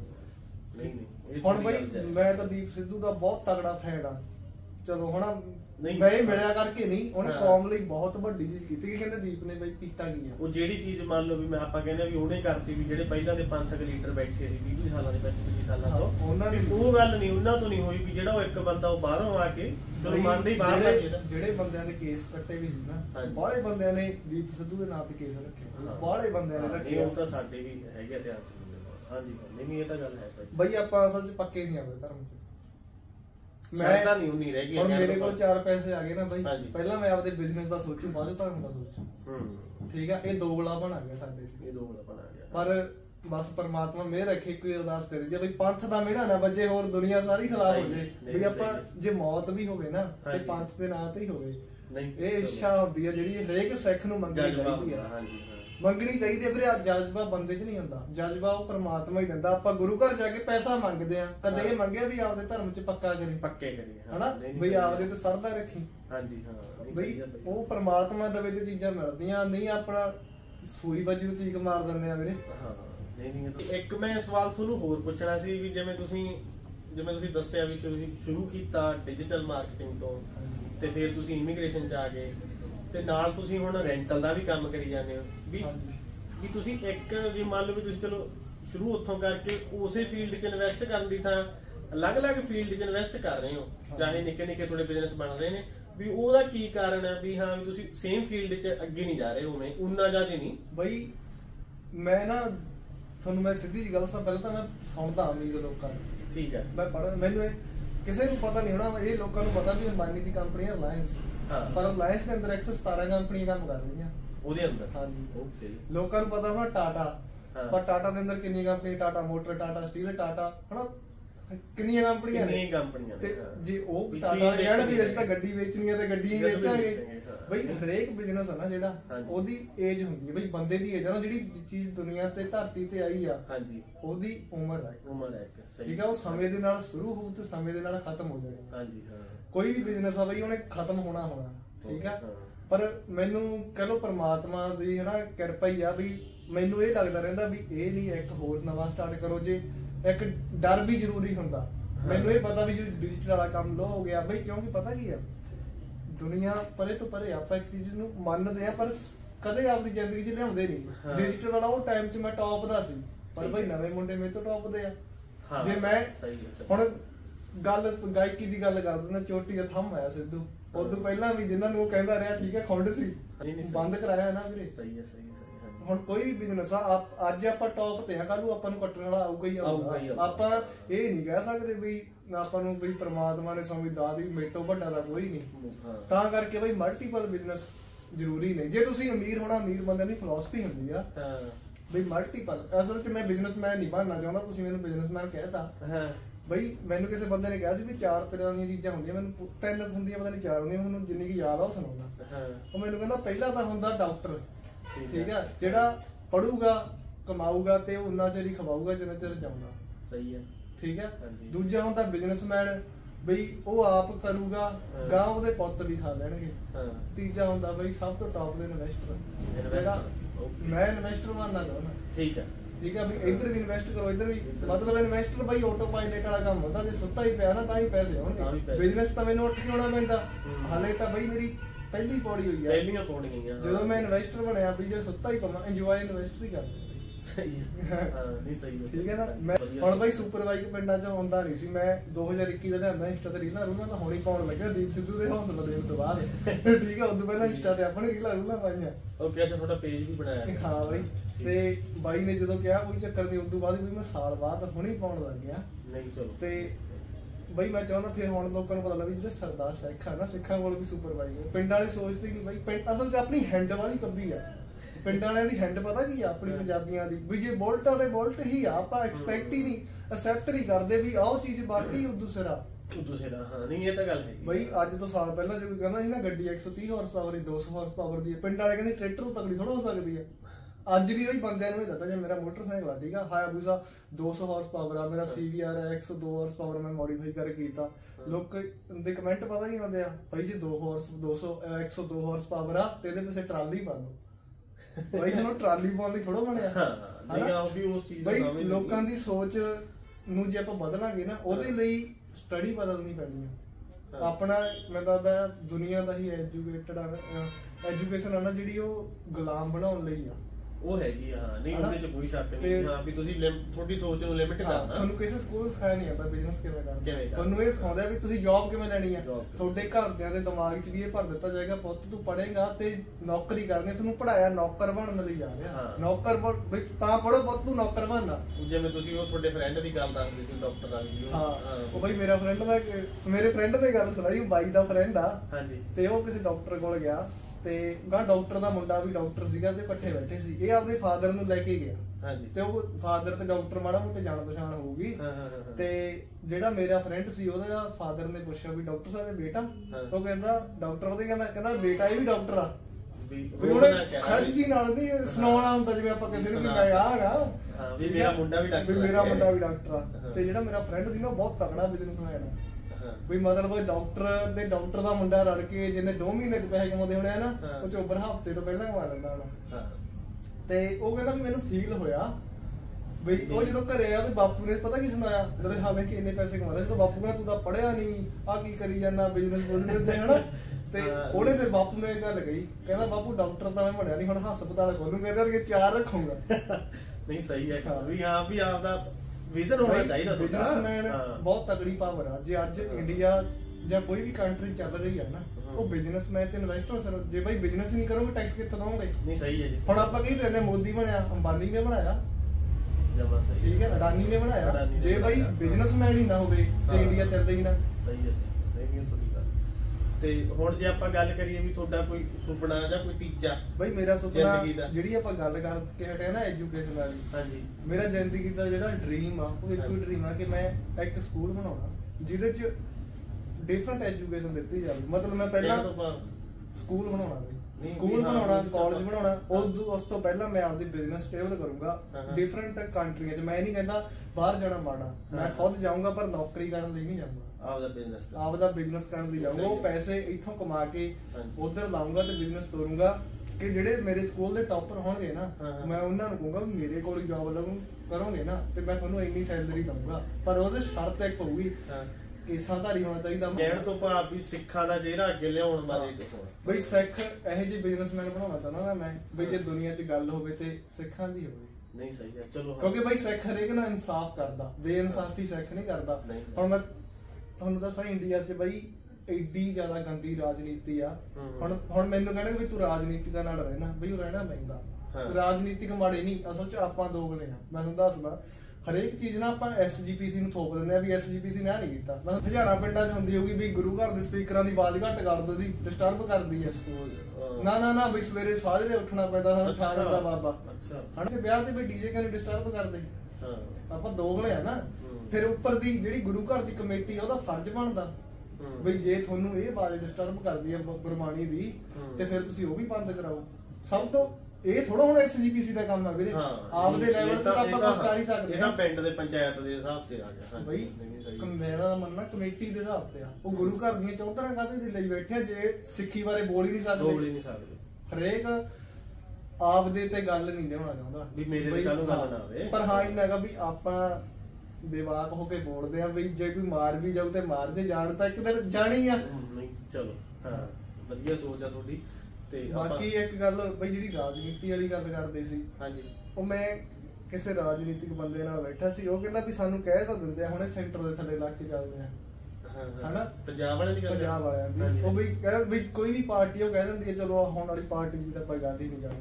ਹੁਣ ਬਈ ਮੈਂ ਤਾਂ ਦੀਪ ਸਿੱਧੂ ਦਾ ਬਹੁਤ ਤਗੜਾ ਫੈਨ ਆ। ਚਲੋ ਹੁਣ ਮੈਂ ਇਹ ਮਿਲਿਆ ਕਰਕੇ ਨਹੀਂ, ਉਹਨੇ ਕੌਮ ਲਈ ਬਹੁਤ ਵੱਡੀ ਚੀਜ਼ ਕੀਤੀ। ਕਿ ਕਹਿੰਦੇ ਦੀਪ ਨੇ ਬਈ ਕੀਤਾ ਕੀ ਆ? ਉਹ ਜਿਹੜੀ ਚੀਜ਼ ਮੰਨ ਲਓ ਵੀ ਮੈਂ ਆਪਾਂ ਕਹਿੰਦੇ ਵੀ ਉਹਨੇ ਕਰਤੀ ਵੀ ਜਿਹੜੇ ਪਹਿਲਾਂ ਦੇ ਪੰਥਕ ਲੀਡਰ ਬੈਠੇ ਸੀ 20 ਸਾਲਾਂ ਦੇ ਵਿੱਚ 25 ਸਾਲਾਂ ਤੋਂ, ਉਹਨਾਂ ਦੀ ਉਹ ਗੱਲ ਨਹੀਂ ਉਹਨਾਂ ਤੋਂ ਨਹੀਂ ਹੋਈ ਵੀ ਜਿਹੜਾ ਉਹ ਇੱਕ ਬੰਦਾ ਉਹ ਬਾਹਰੋਂ ਆ ਕੇ ਚਲੋ ਮੰਨਦੇ ਹੀ ਬਾਹਰ ਦਾ ਸੀ। ਜਿਹੜੇ ਬੰਦਿਆਂ ਦੇ ਕੇਸ ਕੱਟੇ ਵੀ ਸੀ ਨਾ, ਬਾਹਲੇ ਬੰਦਿਆਂ ਨੇ ਦੀਪ ਸਿੱਧੂ ਦੇ ਨਾਂ ਤੇ ਕੇਸ ਰੱਖੇ, ਬਾਹਲੇ ਬੰਦਿਆਂ ਨੇ ਰੱਖੇ। ਉਹ ਤਾਂ ਸਾਡੇ ਵੀ ਹੈਗੇ ਇਤਿਹਾਸ ਚ। ਹਾਂਜੀ ਨਹੀਂ ਇਹ ਤਾਂ ਗੱਲ ਹੈ ਬਈ ਆਪਾਂ ਅਸਲ ਚ ਪੱਕੇ ਨਹੀਂ ਆਵੇ ਧਰਮ ਚ। ਮੈਂ ਤਾਂ ਨਹੀਂ ਉਨੀ ਰਹਿ ਗਈ। ਹੁਣ ਮੇਰੇ ਕੋਲ 4 ਪੈਸੇ ਆ ਗਏ ਨਾ ਬਈ, ਪਹਿਲਾਂ ਮੈਂ ਆਪਦੇ ਬਿਜ਼ਨਸ ਦਾ ਸੋਚੂ, ਬਾਅਦ ਧਰਮ ਦਾ ਸੋਚੂ। ਠੀਕ ਆ, ਇਹ ਦੋਗਲਾ ਬਣਾ ਗਿਆ ਸਾਡੇ ਚ, ਇਹ ਦੋਗਲਾ ਬਣਾ ਗਿਆ। ਪਰ ਬਸ ਪਰਮਾਤਮਾ ਮਿਹਰ ਰੱਖੇ, ਕੋਈ ਅਰਦਾਸ ਕਰੀ ਜੇ ਬਈ ਪੰਥ ਦਾ ਮਿਹੜਾ ਨਾ ਵੱਜੇ, ਹੋਰ ਦੁਨੀਆ ਸਾਰੀ ਖਿਲਾਫ ਹੋ ਜੇ। ਬਈ ਆਪਾਂ ਜੇ ਮੌਤ ਵੀ ਹੋਵੇ ਨਾ ਤੇ ਪੰਥ ਦੇ ਨਾਂ ਤੇ ਹੀ ਹੋਵੇ। ਇਹ ਇੱਛਾ ਹੁੰਦੀ ਆ ਜਿਹੜੀ ਹਰੇਕ ਸਿੱਖ ਨੂੰ ਮੰਗਣੀ ਚਾਹੀਦੀ ਆ। ਮੰਗਣੀ ਚਾਹੀਦੀ ਹੈ ਵੀਰੇ। ਜਜ਼ਬਾ ਬੰਦੇ 'ਚ ਨਹੀਂ ਹੁੰਦਾ, ਜਜ਼ਬਾ ਉਹ ਪ੍ਰਮਾਤਮਾ ਹੀ ਦਿੰਦਾ। ਆਪਾਂ ਗੁਰੂ ਘਰ ਜਾ ਕੇ ਪੈਸਾ ਮੰਗਦੇ ਆ, ਕਦੇ ਇਹ ਮੰਗਿਆ ਵੀ ਆਪਦੇ ਧਰਮ 'ਚ ਪੱਕੇ ਕਰੀ ਹਨਾ ਬਈ, ਆਪਦੇ ਤੇ ਸਰਦਾ ਰੱਖੀ। ਹਾਂਜੀ ਹਾਂ ਬਈ ਉਹ ਪ੍ਰਮਾਤਮਾ ਦੇ ਵਿੱਚ ਚੀਜ਼ਾਂ ਮਿਲਦੀਆਂ ਨਹੀਂ, ਆਪਣਾ ਸੂਈ ਵੱਜੂ ਚੀਕ ਮਾਰ ਦਿੰਦੇ ਆ ਵੀਰੇ। ਨਹੀਂ ਇੱਕ ਮੈਂ ਸਵਾਲ ਤੁਹਾਨੂੰ ਹੋਰ ਪੁੱਛਣਾ ਸੀ ਵੀ ਜਿਵੇਂ ਤੁਸੀਂ ਦੱਸਿਆ ਵੀ ਸ਼ੁਰੂ ਕੀਤਾ ਡਿਜੀਟਲ ਮਾਰਕੀਟਿੰਗ ਤੋਂ, ਤੇ ਫਿਰ ਤੁਸੀਂ ਇਮੀਗ੍ਰੇਸ਼ਨ 'ਚ ਆ ਗਏ, ਤੇ ਨਾਲ ਤੁਸੀਂ ਹੁਣ ਰੈਂਟਲ ਦਾ ਵੀ ਕੰਮ ਕਰੀ ਜਾਂਦੇ ਹੋ। ਵੀ ਤੁਸੀਂ ਇੱਕ ਵੀ ਮੰਨ ਲਓ ਵੀ ਤੁਸੀਂ ਚਲੋ ਸ਼ੁਰੂ ਉੱਥੋਂ ਕਰਕੇ ਉਸੇ ਫੀਲਡ 'ਚ ਇਨਵੈਸਟ ਕਰਨ ਦੀ ਥਾਂ ਅਲੱਗ-ਅਲੱਗ ਫੀਲਡ 'ਚ ਇਨਵੈਸਟ ਕਰ ਰਹੇ ਹੋ, ਚਾਹੇ ਨਿੱਕੇ ਤੁਹਾਡੇ ਬਿਜ਼ਨਸ ਬਣ ਰਹੇ ਨੇ, ਵੀ ਉਹਦਾ ਕੀ ਕਾਰਨ ਹੈ ਵੀ ਹਾਂ ਵੀ ਤੁਸੀਂ ਸੇਮ ਫੀਲਡ 'ਚ ਅੱਗੇ ਨਹੀਂ ਜਾ ਰਹੇ ਉਵੇਂ ਉਨਾ ਜ਼ਿਆਦਾ ਨਹੀਂ? ਬਈ ਮੈਂ ਨਾ ਤੁਹਾਨੂੰ ਮੈਂ ਸਿੱਧੀ ਜੀ ਗੱਲ ਦੱਸਾਂ, ਪਹਿਲਾਂ ਤਾਂ ਮੈਂ ਸੁਣਦਾ ਅਮੀਰ ਲੋਕਾਂ ਨੂੰ। ਠੀਕ ਹੈ, ਮੈਂ ਮੈਨੂੰ ਕਿਸੇ ਨੂੰ ਪਤਾ ਨਹੀਂ ਹੋਣਾ, ਇਹ ਲੋਕਾਂ ਨੂੰ ਪਤਾ ਵੀ ਅੰਬਾਨੀ ਦੀ ਕੰਪਨੀ ਹੈ ਰਿਲਾਇੰਸ, ਪਰ ਰਿਲਾਇੰਸ ਦੇ ਅੰਦਰ 117 ਕੰਪਨੀਆਂ ਕੰਮ ਕਰ ਰਹੀਆਂ ਉਹਦੇ ਅੰਦਰ। ਹਾਂਜੀ ਓਕੇ। ਲੋਕਾਂ ਨੂੰ ਪਤਾ ਹੋਣਾ ਟਾਟਾ, ਪਰ ਟਾਟਾ ਦੇ ਅੰਦਰ ਕਿੰਨੀਆਂ ਕੰਪਨੀਆਂ, ਟਾਟਾ ਮੋਟਰ, ਟਾਟਾ ਸਟੀਲ, ਟਾਟਾ ਹਨਾ ਕਿੰਨੀਆਂ ਕੰਪਨੀਆਂ ਨੇ। ਤੇ ਜੇ ਉਹ ਟਾਟਾ ਕਹਿਣ ਵੀ ਅਸੀਂ ਤਾਂ ਗੱਡੀ ਵੇਚਣੀ ਹੈ ਤੇ ਗੱਡੀਆਂ ਹੀ ਵੇਚਾਂਗੇ। ਬਈ ਹਰੇਕ ਬਿਜ਼ਨਸ ਹੈ ਨਾ ਜਿਹੜਾ, ਉਹਦੀ ਏਜ ਹੁੰਦੀ ਹੈ। ਬਈ ਬੰਦੇ ਦੀ ਏਜ ਹੈ ਨਾ, ਜਿਹੜੀ ਚੀਜ਼ ਦੁਨੀਆ ਤੇ ਧਰਤੀ ਤੇ ਆਈ ਆ, ਉਹਦੀ ਉਮਰ ਹੈ। ਠੀਕ ਹੈ, ਉਹ ਸਮੇਂ ਦੇ ਨਾਲ ਸ਼ੁਰੂ ਹੋਊ ਤੇ ਸਮੇਂ ਦੇ ਨਾਲ ਖਤਮ ਹੋ ਜਾਏਗਾ। ਹਾਂਜੀ ਹਾਂ, ਕੋਈ ਵੀ ਬਿਜ਼ਨਸ ਆ ਬਈ ਉਹਨੇ ਖਤਮ ਹੋਣਾ। ਠੀਕ ਆ, ਪਰ ਮੈਨੂੰ ਕਹ ਲੋ ਪਰਮਾਤਮਾ ਦੀ ਹਨਾ ਕਿਰਪਾ ਹੀ ਆ ਵੀ ਮੈਨੂੰ ਇਹ ਲੱਗਦਾ ਰਹਿੰਦਾ ਵੀ ਇਹ ਨਹੀਂ ਇੱਕ ਹੋਰ ਨਵਾਂ ਸਟਾਰਟ ਕਰੋ। ਜੇ ਇੱਕ ਡਰ ਵੀ ਜ਼ਰੂਰੀ ਹੁੰਦਾ, ਮੈਨੂੰ ਇਹ ਪਤਾ ਵੀ ਜੇ ਡਿਜੀਟਲ ਵਾਲਾ ਕੰਮ ਲੋ ਹੋ ਗਿਆ ਬਈ, ਕਿਉਂਕਿ ਪਤਾ ਕੀ ਆ ਦੁਨੀਆ ਪਰੇ ਤੋਂ ਪਰੇ, ਆਪਾਂ ਇੱਕ ਚੀਜ਼ ਨੂੰ ਮੰਨਦੇ ਆ ਪਰ ਕਦੇ ਆਪਦੀ ਜ਼ਿੰਦਗੀ 'ਚ ਲਿਆਉਂਦੇ ਨਹੀਂ। ਡਿਜੀਟਲ ਵਾਲਾ ਉਹ ਟਾਈਮ 'ਚ ਮੈਂ ਟੌਪ ਦਾ ਸੀ, ਪਰ ਬਈ ਨਵੇਂ ਮੁੰਡੇ ਮੇਰੇ ਤੋਂ ਟੌਪ ਦੇ ਆ। ਜੇ ਮੈਂ ਹੁਣ ਗੱਲ ਗਾਇਕੀ ਦੀ ਗੱਲ ਕਰ ਦਿੰਦਾ, ਚੋਟੀ ਦਾ ਥੰਮ ਆਇਆ ਸਿੱਧੂ, ਉਦੋਂ ਪਹਿਲਾਂ ਵੀ ਜਿਨ੍ਹਾਂ ਨੂੰ ਉਹ ਕਹਿੰਦਾ ਰਿਹਾ ਠੀਕ ਹੈ ਖੁੰਡ ਸੀ, ਬੰਦ ਕਰਾਇਆ ਨਾ ਵੀਰੇ। ਸਹੀ ਹੈ। ਹੁਣ ਕੋਈ ਵੀ ਬਿਜ਼ਨਸ ਆ, ਅੱਜ ਆਪਾਂ ਟੌਪ ਤੇ ਆ, ਕੱਲ ਨੂੰ ਆਪਾਂ ਨੂੰ ਕੱਟਣ ਵਾਲਾ ਆਊਗਾ ਹੀ ਆਊਗਾ। ਆਪਾਂ ਇਹ ਨਹੀਂ ਕਹਿ ਸਕਦੇ ਵੀ ਆਪਾਂ ਨੂੰ ਵੀ ਪ੍ਰਮਾਤਮਾ ਨੇ ਸੌਂਪੀ ਦਾਤ ਵੀ ਮੇਰੇ ਤੋਂ ਵੱਡਾ ਦਾ ਕੋਈ ਨਹੀਂ। ਤਾਂ ਕਰਕੇ ਬਈ ਮਲਟੀਪਲ ਬਿਜ਼ਨਸ ਜ਼ਰੂਰੀ ਨੇ। ਜੇ ਤੁਸੀਂ ਅਮੀਰ ਹੋਣਾ, ਅਮੀਰ ਬੰਦੇ ਦੀ ਫਿਲਾਸਫੀ ਹੁੰਦੀ ਆ ਬਈ ਮਲਟੀਪਲ। ਅਸਲ 'ਚ ਮੈਂ ਬਿਜ਼ਨਸਮੈਨ ਨਹੀਂ ਬਣਨਾ ਚਾਹੁੰਦਾ, ਤੁਸੀਂ ਮੈਨੂੰ ਬਿਜ਼ਨਸਮੈਨ ਕਹਿਤਾ। ਬਈ ਮੈਨੂੰ ਕਿਸੇ ਬੰਦੇ ਨੇ ਕਿਹਾ ਸੀ ਵੀ 4 ਤਰ੍ਹਾਂ ਦੀਆਂ ਚੀਜ਼ਾਂ ਹੁੰਦੀਆਂ, ਮੈਨੂੰ 3 ਹੁੰਦੀਆਂ ਪਤਾ ਨਹੀਂ 4 ਹੁੰਦੀਆਂ, ਮੈਨੂੰ ਜਿੰਨੀ ਕੀ ਯਾਦ ਆ ਉਹ ਸੁਣਾਉਂਦਾ। ਉਹ ਮੈਨੂੰ ਕਹਿੰਦਾ ਪਹਿਲਾਂ ਤਾਂ ਹੁੰਦਾ ਡਾਕਟਰ, ਠੀਕ ਆ, ਜਿਹੜਾ ਪੜੂਗਾ ਕਮਾਊਗਾ ਤੇ ਉਹਨਾਂ ਚਿਰ ਹੀ ਖਵਾਊਗਾ ਜਿੰਨਾ ਚਿਰ ਜਾਊਗਾ। ਸਹੀ ਹੈ, ਠੀਕ ਹੈ। ਦੂਜਾ ਹੁੰਦਾ ਬਿਜ਼ਨਸਮੈਨ, ਬਈ ਉਹ ਆਪ ਕਰੂਗਾ, ਗਾਂ ਉਹਦੇ ਪੁੱਤ ਵੀ ਖਾ ਲੈਣਗੇ। ਤੀਜਾ ਹੁੰਦਾ ਬਈ ਸਭ ਤੋਂ ਟੌਪ ਦੇ ਇਨਵੈਸਟਰ। ਮੈਂ ਇਨਵੈਸਟਰ ਬਣਨਾ ਚਾਹੁੰਦਾ। ਠੀਕ ਹੈ ਵੀ ਇੱਧਰ ਵੀ ਇਨਵੈਸਟ ਕਰੋ, ਇੱਧਰ ਵੀ। ਮਤਲਬ ਇਨਵੈਸਟਰ ਬਾਈ ਆਟੋ ਪਾਇਲਟ ਵਾਲਾ ਕੰਮ ਹੁੰਦਾ, ਜੇ ਸੁੱਤਾ ਹੀ ਪਿਆ ਨਾ ਤਾਂ ਹੀ ਪੈਸੇ ਆਉਣਗੇ। ਬਿਜ਼ਨਸ ਤਾਂ ਮੈਨੂੰ ਉੱਠ ਕੇ ਆਉਣਾ ਪੈਂਦਾ। ਹਾਲੇ ਤਾਂ ਬਈ ਮੇਰੀ ਪਹਿਲੀ ਪੌੜੀ ਹੋਈ ਆ, ਪਹਿਲੀਆਂ ਪੌੜੀਆਂ। ਜਦੋਂ ਮੈਂ ਇਨਵੈਸਟਰ ਬਣਿਆ ਵੀ ਜੇ ਸੁੱਤਾ ਹੀ ਪਵਾਂ, ਇੰਜੋਏ ਇਨਵੈਸਟਰ ਹੀ ਕਰਦੇ। ਸਹੀ ਹੈ, ਨਹੀਂ ਸਹੀ ਹੈ, ਠੀਕ ਹੈ ਨਾ। ਮੈਂ ਹੁਣ ਬਾਈ ਸੁਪਰ ਬਾਈਕ ਪਿੰਡਾਂ 'ਚ ਆਉਂਦਾ ਨਹੀਂ ਸੀ। ਮੈਂ 2021 ਦਾ ਲਿਆਂਦਾ ਇੰਸਟਾ ਤੇ ਰੀਲਾਂ ਰੂਲਾਂ ਤਾਂ ਹੁਣ ਹੀ ਪਾਉਣ ਲੱਗਿਆ, ਦੀਪ ਸਿੱਧੂ ਦੇ ਹੌਸਲਾ ਦੇਣ ਤੋਂ ਬਾਅਦ। ਠੀਕ ਆ, ਉਦੋਂ ਪਹਿਲਾਂ ਇੰਸਟਾ ਤੇ ਆਪਣੇ ਰੀਲਾਂ ਰੂਲਾਂ ਪਾਈਆਂ। ਓਕੇ, ਅੱਛਾ, ਤੁਹਾਡਾ ਪੇਜ ਵੀ ਬਣਾਇਆ? ਹਾਂ ਬਾਈ। ਤੇ ਬਾਈ ਨੇ ਜਦੋਂ ਕਿਹਾ ਕੋਈ ਚੱਕਰ ਨਹੀਂ, ਉਦੋਂ ਬਾਅਦ ਵੀ ਮੈਂ ਸਾਲ ਬਾਅਦ ਹੁਣੇ ਪਾਉਣ ਲੱਗ ਗਿਆ। ਨਹੀਂ ਚਲੋ। ਤੇ ਬਈ ਮੈਂ ਚਾਹੁੰਦਾ ਫਿਰ ਹੁਣ ਲੋਕਾਂ ਨੂੰ ਪਤਾ ਲੱਗੇ ਜਿਹੜੇ ਸਰਦਾਰ ਸਿੱਖ ਆ ਨਾ, ਸਿੱਖਾਂ ਕੋਲ ਵੀ ਸੁਪਰ ਬਾਈਕ ਹੈ। ਪਿੰਡ ਵਾਲੇ ਸੋਚਦੇ ਕਿ ਬਾਈ ਅਸਲ 'ਚ ਆਪਣੀ ਹੈਂਡ ਵਾਲੀ ਕੱਬੀ ਆ। ਪਿੰਡ ਵਾਲਿਆਂ ਦੀ ਹੈਂਡ ਪਤਾ ਕੀ ਆ ਆਪਣੀ ਪੰਜਾਬੀਆਂ ਦੀ, ਵੀ ਜੇ ਬੁਲਟ ਆ ਤੇ ਬੁਲਟ ਹੀ ਆ। ਆਪਾਂ ਐਕਸਪੈਕਟ ਹੀ ਨਹੀਂ, ਅਸੈਪਟ ਨਹੀਂ ਕਰਦੇ ਵੀ ਆਹ ਚੀਜ਼ ਬਾਕੀ ਉਦੋਂ ਸਿਰਾ। ਹਾਂ, ਨਹੀਂ ਇਹ ਤਾਂ ਗੱਲ ਹੈ ਬਈ। ਅੱਜ ਤੋਂ ਸਾਲ ਪਹਿਲਾਂ ਜੇ ਕੋਈ ਕਹਿੰਦਾ ਸੀ ਨਾ ਗੱਡੀ 130 ਹਾਰਸ ਪਾਵਰ ਦੀ, 200 ਹਾਰਸ ਪਾਵਰ ਦੀ ਹੈ, ਪਿੰਡ ਵਾਲੇ ਕਹਿੰਦੇ ਟਰੈਕਟਰ ਤੋਂ ਤਕੜੀ ਥੋੜਾ ਹੋ ਸਕਦੀ ਹੈ। ਅੱਜ ਵੀ ਉਹੀ ਬੰਦਿਆਂ ਨੂੰ ਹੀ ਦੱਸਦਾ, ਜੇ ਮੇਰਾ ਮੋਟਰਸਾਈਕਲ ਆ, ਠੀਕ ਆ, ਹਾਇਬੂਸਾ 200 ਹਾਰਸ ਪਾਵਰ ਆ, ਮੇਰਾ CBR ਹੈ 102 ਹਾਰਸ ਪਾਵਰ, ਮੈਂ ਮੋਡੀਫਾਈ ਕਰਕੇ ਕੀਤਾ। ਲੋਕ ਦੇ ਕਮੈਂਟ ਪਤਾ ਹੀ ਆਉਂਦੇ ਆ, ਭਾਈ ਜੇ 102 ਹਾਰਸ ਪਾਵਰ ਆ ਤੇ ਇਹਦੇ ਪਿੱਛੇ ਟਰਾਲੀ ਪਾ ਲਓ। ਬਾਈ ਹੁਣ ਟਰਾਲੀ ਪਾਉਣ ਲਈ ਥੋੜਾ ਬਣਿਆ। ਬਈ ਲੋਕਾਂ ਦੀ ਸੋਚ ਨੂੰ ਜੇ ਆਪਾਂ ਬਦਲਾਂਗੇ ਨਾ, ਉਹਦੇ ਲਈ ਸਟੱਡੀ ਬਦਲਣੀ ਪੈਣੀ ਆ। ਆਪਣਾ ਮੈਂ ਦੱਸਦਾ ਦੁਨੀਆ ਦਾ ਹੀ ਐਜੂਕੇਸ਼ਨ ਆ ਨਾ ਜਿਹੜੀ, ਉਹ ਗੁਲਾਮ ਬਣਾਉਣ ਲਈ ਆ। ਉਹ ਹੈਗੀ ਆ, ਨਹੀਂ ਉਹਦੇ 'ਚ ਕੋਈ ਸ਼ੱਕ ਨਹੀਂ। ਹਾਂ ਵੀ ਤੁਸੀਂ ਤੁਹਾਡੀ ਸੋਚ ਨੂੰ ਲਿਮਿਟ ਕਰਨਾ। ਤੁਹਾਨੂੰ ਕਿਸੇ ਸਕੂਲ ਸਿਖਾਇਆ ਨਹੀਂ ਜਾਂਦਾ ਬਿਜ਼ਨਸ ਕਿਵੇਂ ਕਰਨਾ। ਤੁਹਾਨੂੰ ਇਹ ਸਿਖਾਉਂਦਾ ਵੀ ਤੁਸੀਂ ਜੌਬ ਕਿਵੇਂ ਲੈਣੀ ਆ। ਤੁਹਾਡੇ ਘਰਦਿਆਂ ਦੇ ਦਿਮਾਗ 'ਚ ਵੀ ਇਹ ਭਰ ਦਿੱਤਾ ਜਾਏਗਾ, ਪੁੱਤ ਤੂੰ ਪੜ੍ਹੇਗਾ ਤੇ ਨੌਕਰੀ ਕਰਨੀ। ਤੁਹਾਨੂੰ ਪੜਾਇਆ ਨੌਕਰ ਬਣਨ ਲਈ ਜਾ ਰਿਹਾ। ਨੌਕਰ ਤਾਂ ਪੜੋ ਪੁੱਤ, ਤੂੰ ਨੌਕਰ ਬਣਨਾ। ਜਿਵੇਂ ਤੁਸੀਂ ਉਹ ਤੁਹਾਡੇ ਫਰੈਂਡ ਦੀ ਗੱਲ ਦੱਸਦੇ ਸੀ, ਡਾਕਟਰ ਦਾ। ਹਾਂ, ਉਹ ਬਾਈ ਮੇਰਾ ਫਰੈਂਡ ਦਾ, ਮੇਰੇ ਫਰੈਂਡ ਦੀ ਗੱਲ ਸੁਣਾਈ। ਬਾਈ ਦਾ ਫਰੈਂਡ ਆ ਤੇ ਉਹ ਕਿਸੇ ਡਾਕਟਰ ਕੋਲ ਗਿਆ ਤੇ ਡਾਕਟਰ ਦਾ ਮੁੰਡਾ ਵੀ ਡਾਕਟਰ ਸੀਗਾ ਤੇ ਇਕੱਠੇ ਬੈਠੇ ਸੀ। ਇਹ ਆਪਦੇ ਫਾਦਰ ਨੂੰ ਲੈ ਕੇ ਗਿਆ ਤੇ ਉਹ ਫਾਦਰ ਤੇ ਡਾਕਟਰ ਮਾੜਾ ਮੋਟੇ ਜਾਣ ਪਛਾਣ ਹੋਊਗੀ। ਤੇ ਜਿਹੜਾ ਮੇਰਾ ਫਰੈਂਡ ਸੀ, ਉਹਦਾ ਫਾਦਰ ਨੇ ਪੁੱਛਿਆ ਵੀ ਡਾਕਟਰ ਸਾਹਿਬ ਇਹ ਬੇਟਾ? ਉਹ ਕਹਿੰਦਾ ਡਾਕਟਰ, ਉਹਦੇ ਕਹਿੰਦਾ ਬੇਟਾ ਇਹ ਵੀ ਡਾਕਟਰ ਆ। ਵੀ ਉਹਨੇ ਖਰਚ ਜੀ ਨਾਲ ਨਹੀਂ ਸੁਣਾਉਣਾ ਹੁੰਦਾ, ਜਿਵੇਂ ਆਪਾਂ ਕਿਸੇ ਨੂੰ ਵੀ ਯਾਰ ਵੀ ਮੇਰਾ ਮੁੰਡਾ ਵੀ ਡਾਕਟਰ ਆ। ਤੇ ਜਿਹੜਾ ਮੇਰਾ ਫਰੈਂਡ ਸੀ ਨਾ, ਬਹੁਤ ਤਕੜਾ ਬਿਜ਼ਨਸਮੈਨ ਆ। ਵੀ ਮਤਲਬ ਡਾਕਟਰ ਦਾ ਮੁੰਡਾ ਰਲ ਕੇ ਜਿਹਨੇ 2 ਮਹੀਨੇ 'ਚ ਪੈਸੇ ਕਮਾਉਂਦੇ ਹੋਣੇ ਆ ਨਾ, ਉਹ ਚੋਬਰ ਹਫ਼ਤੇ ਤੋਂ ਪਹਿਲਾਂ ਕਮਾ ਲੈਂਦਾ ਹੋਣਾ। ਤੇ ਉਹ ਕਹਿੰਦਾ ਵੀ ਮੈਨੂੰ ਫੀਲ ਹੋਇਆ ਬਈ ਉਹ ਜਦੋਂ ਘਰੇ ਆਇਆ ਤੇ ਬਾਪੂ ਨੇ ਪਤਾ ਕੀ ਸੁਣਾਇਆ, ਜਦੋਂ ਹਾਲੇ ਕਿ ਇੰਨੇ ਪੈਸੇ ਕਮਾ ਰਹੇ ਸੀ, ਬਾਪੂ ਕਹਿੰਦਾ ਤੂੰ ਤਾਂ ਪੜਿਆ ਨਹੀਂ, ਆਹ ਕੀ ਕਰੀ ਜਾਂਦਾ ਬਿਜ਼ਨਸ ਤੇ ਹਨਾ। ਤੇ ਉਹਨੇ ਫਿਰ ਬਾਪੂ ਨੇ ਇਹ ਗੱਲ ਕਹੀ, ਕਹਿੰਦਾ ਬਾਪੂ ਡਾਕਟਰ ਤਾਂ ਮੈਂ ਬਣਿਆ ਨਹੀਂ, ਹੁਣ ਹਸਪਤਾਲ ਖੋਲੂ, ਕਹਿੰਦਾ 4 ਰੱਖੂਗਾ। ਨਹੀਂ ਸਹੀ ਹੈ ਵੀ, ਹਾਂ ਵੀ ਆਪਦਾ ਵਿਜ਼ਨ ਹੋਣਾ ਚਾਹੀਦਾ। ਬਿਜ਼ਨਸਮੈਨ ਬਹੁਤ ਤਕੜੀ ਪਾਵਰ ਆ। ਜੇ ਅੱਜ ਇੰਡੀਆ ਜਾਂ ਕੋਈ ਵੀ ਕੰਟਰੀ ਚੱਲ ਰਹੀ ਹੈ ਨਾ, ਉਹ ਬਿਜ਼ਨਸਮੈਨ ਤੇ ਇਨਵੈਸਟਰ ਸਰ। ਜੇ ਬਾਈ ਬਿਜ਼ਨਸ ਨਹੀਂ ਕਰੋਗੇ ਟੈਕਸ ਕਿੱਥੋਂ ਦਓਗੇ? ਨਹੀਂ ਸਹੀ ਹੈ ਜੀ। ਹੁਣ ਆਪਾਂ ਕਹੀ ਦਿੰਦੇ ਮੋਦੀ ਬਣਿਆ, ਅੰਬਾਨੀ ਨੇ ਬਣਾਇਆ, ਠੀਕ ਹੈ, ਅਡਾਨੀ ਨੇ ਬਣਾਇਆ। ਜੇ ਬਾਈ ਬਿਜ਼ਨਸਮੈਨ ਹੀ ਨਾ ਹੋਵੇ ਤੇ ਇੰਡੀਆ ਚੱਲਦਾ ਹੀ ਨਾ। ਸਹੀ ਹੈ, ਸਹੀ ਤੁਹਾਡੀ ਗੱਲ। ਤੇ ਹੁਣ ਜੇ ਆਪਾਂ ਗੱਲ ਕਰੀਏ ਵੀ ਤੁਹਾਡਾ ਕੋਈ ਸੁਪਨਾ ਜਾਂ ਕੋਈ ਟੀਚਾ? ਬਾਈ ਮੇਰਾ ਸੁਪਨਾ, ਜਿਹੜੀ ਆਪਾਂ ਗੱਲ ਕਰਕੇ ਹਟੇ ਨਾ ਐਜੂਕੇਸ਼ਨ ਵਾਲੀ, ਹਾਂਜੀ, ਮੇਰਾ ਜ਼ਿੰਦਗੀ ਦਾ ਜਿਹੜਾ ਡ੍ਰੀਮ ਆ, ਉਹ ਇੱਕੋ ਹੀ ਡ੍ਰੀਮ ਆ ਕਿ ਮੈਂ ਇੱਕ ਸਕੂਲ ਬਣਾਉਣਾ ਜਿਹਦੇ 'ਚ ਡਿਫਰੈਂਟ ਐਜੂਕੇਸ਼ਨ ਦਿੱਤੀ ਜਾਵੇ। ਮਤਲਬ ਮੈਂ ਪਹਿਲਾਂ ਸਕੂਲ ਬਣਾਉਣਾ, ਸਕੂਲ ਬਣਾਉਣਾ, ਕਾਲਜ ਬਣਾਉਣਾ। ਉਸ ਤੋਂ ਪਹਿਲਾਂ ਮੈਂ ਆਪਦੀ ਬਿਜ਼ਨਸ ਸਟੇਬਲ ਕਰੂੰਗਾ ਡਿਫਰੈਂਟ ਕੰਟਰੀਆਂ 'ਚ। ਮੈਂ ਨਹੀਂ ਕਹਿੰਦਾ ਬਾਹਰ ਜਾਣਾ ਮਾੜਾ, ਮੈਂ ਖੁਦ ਜਾਊਂਗਾ, ਪਰ ਨੌਕਰੀ ਕਰਨ ਲਈ ਨਹੀਂ ਜਾਊਂਗਾ। ਆਪਦਾ ਬਿਜ਼ਨਸ ਕਰਨ ਲਈ ਜਾਊਂਗਾ। ਉਹ ਪੈਸੇ ਇੱਥੋਂ ਕਮਾ ਕੇ ਉਧਰ ਲਾਊਂਗਾ ਤੇ ਬਿਜ਼ਨਸ ਤੋਰੂੰਗਾ। ਕਿ ਜਿਹੜੇ ਮੇਰੇ ਸਕੂਲ ਦੇ ਟੌਪਰ ਹੋਣਗੇ ਨਾ, ਮੈਂ ਉਹਨਾਂ ਨੂੰ ਕਹੂੰਗਾ ਮੇਰੇ ਕੋਲ ਜੌਬ ਕਰੋਗੇ ਨਾ ਤੇ ਮੈਂ ਤੁਹਾਨੂੰ ਇੰਨੀ ਸੈਲਰੀ ਦਊਂਗਾ, ਪਰ ਉਹਦੇ ਸ਼ਰਤ ਇੱਕ ਹੋਊਗੀ, ਕੇਸਾਧਾਰੀ ਹੋਣਾ ਚਾਹੀਦਾ। ਕਹਿਣ ਤੋਂ ਭਾਵ ਵੀ ਸਿੱਖਾਂ ਦਾ ਚਿਹਰਾ ਅੱਗੇ ਲਿਆਉਣ ਬਾਰੇ। ਬਈ ਸਿੱਖ ਇਹੋ ਜਿਹੇ ਬਿਜ਼ਨਸਮੈਨ ਬਣਾਉਣਾ ਚਾਹੁੰਦਾ ਮੈਂ, ਬਈ ਜੇ ਦੁਨੀਆ 'ਚ ਗੱਲ ਹੋਵੇ ਤੇ ਸਿੱਖਾਂ ਦੀ ਹੋਵੇ। ਨਹੀਂ ਸਹੀ ਹੈ, ਚਲੋ। ਕਿਉਂਕਿ ਬਈ ਸਿੱਖ ਹਰੇਕ ਨਾਲ ਇਨਸਾਫ ਕਰਦਾ, ਬੇਇਨਸਾਫੀ ਸਿੱਖ ਨਹੀਂ ਕਰਦਾ। ਹੁਣ ਮੈਂ ਤੁਹਾਨੂੰ ਦੱਸਾਂ, ਇੰਡੀਆ 'ਚ ਬਈ ਐਡੀ ਜ਼ਿਆਦਾ ਗੰਦੀ ਰਾਜਨੀਤੀ ਆ। ਹੁਣ ਮੈਨੂੰ ਕਹਿੰਦੇ ਵੀ ਤੂੰ ਰਾਜਨੀਤਿਕਾਂ ਨਾਲ ਰਹਿਣਾ, ਬਈ ਉਹ ਰਹਿਣਾ ਪੈਂਦਾ। ਰਾਜਨੀਤਿਕ ਮਾੜੇ ਨਹੀਂ, ਅਸਲ 'ਚ ਆਪਾਂ ਦੋਗਲੇ ਆ। ਮੈਂ ਤੁਹਾਨੂੰ ਦੱਸਦਾ, ਹਰੇਕ ਚੀਜ਼ ਨਾ ਆਪਾਂ SGPC ਨੂੰ ਥੋਪ ਦਿੰਦੇ ਆ ਵੀ SGPC ਨੇ ਨਹੀਂ ਕੀਤਾ। ਮਤਲਬ ਹਜ਼ਾਰਾਂ ਪਿੰਡਾਂ 'ਚ ਹੁੰਦੀ ਹੋਊਗੀ ਵੀ ਗੁਰੂ ਘਰ ਦੇ ਸਪੀਕਰਾਂ ਦੀ ਆਵਾਜ਼ ਘੱਟ ਕਰ ਦੋ ਜੀ, ਡਿਸਟਰਬ ਕਰਦੀ ਹੈ। ਨਾ ਵੀ ਸਵੇਰੇ ਸਾਜਰੇ ਉੱਠਣਾ ਪੈਂਦਾ ਸਾਨੂੰ, ਠਾ ਦਿੰਦਾ ਬਾਬਾ। ਹਣ ਤੇ ਵਿਆਹ ਤੇ ਵੀ DJ ਕਹਿੰਦੇ ਡਿਸਟਰਬ ਕਰਦੇ। ਆਪਾਂ ਦੋਗਲੇ ਆ ਨਾ। ਫਿਰ ਉੱਪਰ ਦੀ ਜਿਹੜੀ ਗੁਰੂ ਘਰ ਦੀ ਕਮੇਟੀ ਆ, ਉਹਦਾ ਫਰਜ਼ ਬਣਦਾ ਬਈ ਜੇ ਤੁਹਾਨੂੰ ਇਹ ਆਵਾਜ਼ ਡਿਸਟਰਬ ਕਰਦੀ ਹੈ ਗੁਰਬਾਣੀ ਦੀ, ਤੇ ਫਿਰ ਤੁਸੀਂ ਉਹ ਵੀ ਬੰਦ ਕਰਾਓ। ਸਭ ਤੋਂ ਇਹ ਥੋੜਾ ਹੁਣ ਐਸਜੀਪੀਸੀ ਦਾ ਕੰਮ ਆ ਵੀਰੇ, ਆਪਦੇ ਲੈਵਲ ਤੇ ਤਾਂ ਆਪਾਂ ਕੁਝ ਕਰ ਹੀ ਸਕਦੇ ਇਹ ਤਾਂ ਪਿੰਡ ਦੇ ਪੰਚਾਇਤ ਦੇ ਹਿਸਾਬ ਤੇ ਆ ਗਿਆ ਬਈ। ਮੇਰਾ ਮੰਨਣਾ ਕਮੇਟੀ ਦੇ ਹਿਸਾਬ ਤੇ ਆ, ਉਹ ਗੁਰੂ ਘਰ ਦੀਆਂ ਚੌਧਰਾਂ ਕਾਹਦੇ ਦੇ ਲਈ ਬੈਠੇ ਆ ਜੇ ਸਿੱਖੀ ਬਾਰੇ ਬੋਲ ਹੀ ਨਹੀਂ ਸਕਦੇ। ਹਰੇਕ ਆਪਦੇ ਤੇ ਗੱਲ ਨਹੀਂ ਲਿਆਉਣਾ ਚਾਹੁੰਦਾ ਵੀ ਮੇਰੇ ਤੇ ਕੱਲ ਗੱਲ ਨਾ ਆਵੇ, ਪਰ ਹਾਂ ਇਹਨਾਂ ਹੈਗਾ ਵੀ ਆਪਾਂ ਬੇਵਾਕ ਹੋ ਕੇ ਬੋਲਦੇ ਆ ਵੀ ਜੇ ਕੋਈ ਮਾਰ ਵੀ ਜਾਊ ਤੇ ਮਾਰ ਦੇ ਜਾਣ ਤਾਂ ਇੱਕ ਦਿਨ ਜਾਣੀ ਆ। ਨਹੀਂ ਚਲੋ ਹਾਂ ਵਧੀਆ ਸੋਚ ਆ ਤੁਹਾਡੀ। ਤੇ ਬਾਕੀ ਇੱਕ ਗੱਲ ਬਈ ਜਿਹੜੀ ਰਾਜਨੀਤੀ ਵਾਲੀ ਗੱਲ ਕਰਦੇ ਸੀ, ਹਾਂਜੀ, ਉਹ ਮੈਂ ਕਿਸੇ ਰਾਜਨੀਤਿਕ ਬੰਦੇ ਨਾਲ ਬੈਠਾ ਸੀ, ਉਹ ਕਹਿੰਦਾ ਵੀ ਸਾਨੂੰ ਕਹਿ ਤਾਂ ਦਿੰਦੇ ਆ ਹੁਣੇ ਸੈਂਟਰ ਦੇ ਥੱਲੇ ਲੱਗ ਕੇ ਚੱਲਦੇ ਆ ਹਨਾ, ਪੰਜਾਬ ਵਾਲਿਆਂ ਦੀ ਗੱਲ, ਪੰਜਾਬ ਵਾਲਿਆਂ ਦੀ। ਉਹ ਵੀ ਕਹਿੰਦਾ ਵੀ ਕੋਈ ਵੀ ਪਾਰਟੀ ਉਹ ਕਹਿ ਦਿੰਦੀ ਹੈ ਚਲੋ ਹੁਣ ਵਾਲੀ ਪਾਰਟੀ ਦੀ ਤਾਂ ਕੋਈ ਗੱਲ ਹੀ ਨਹੀਂ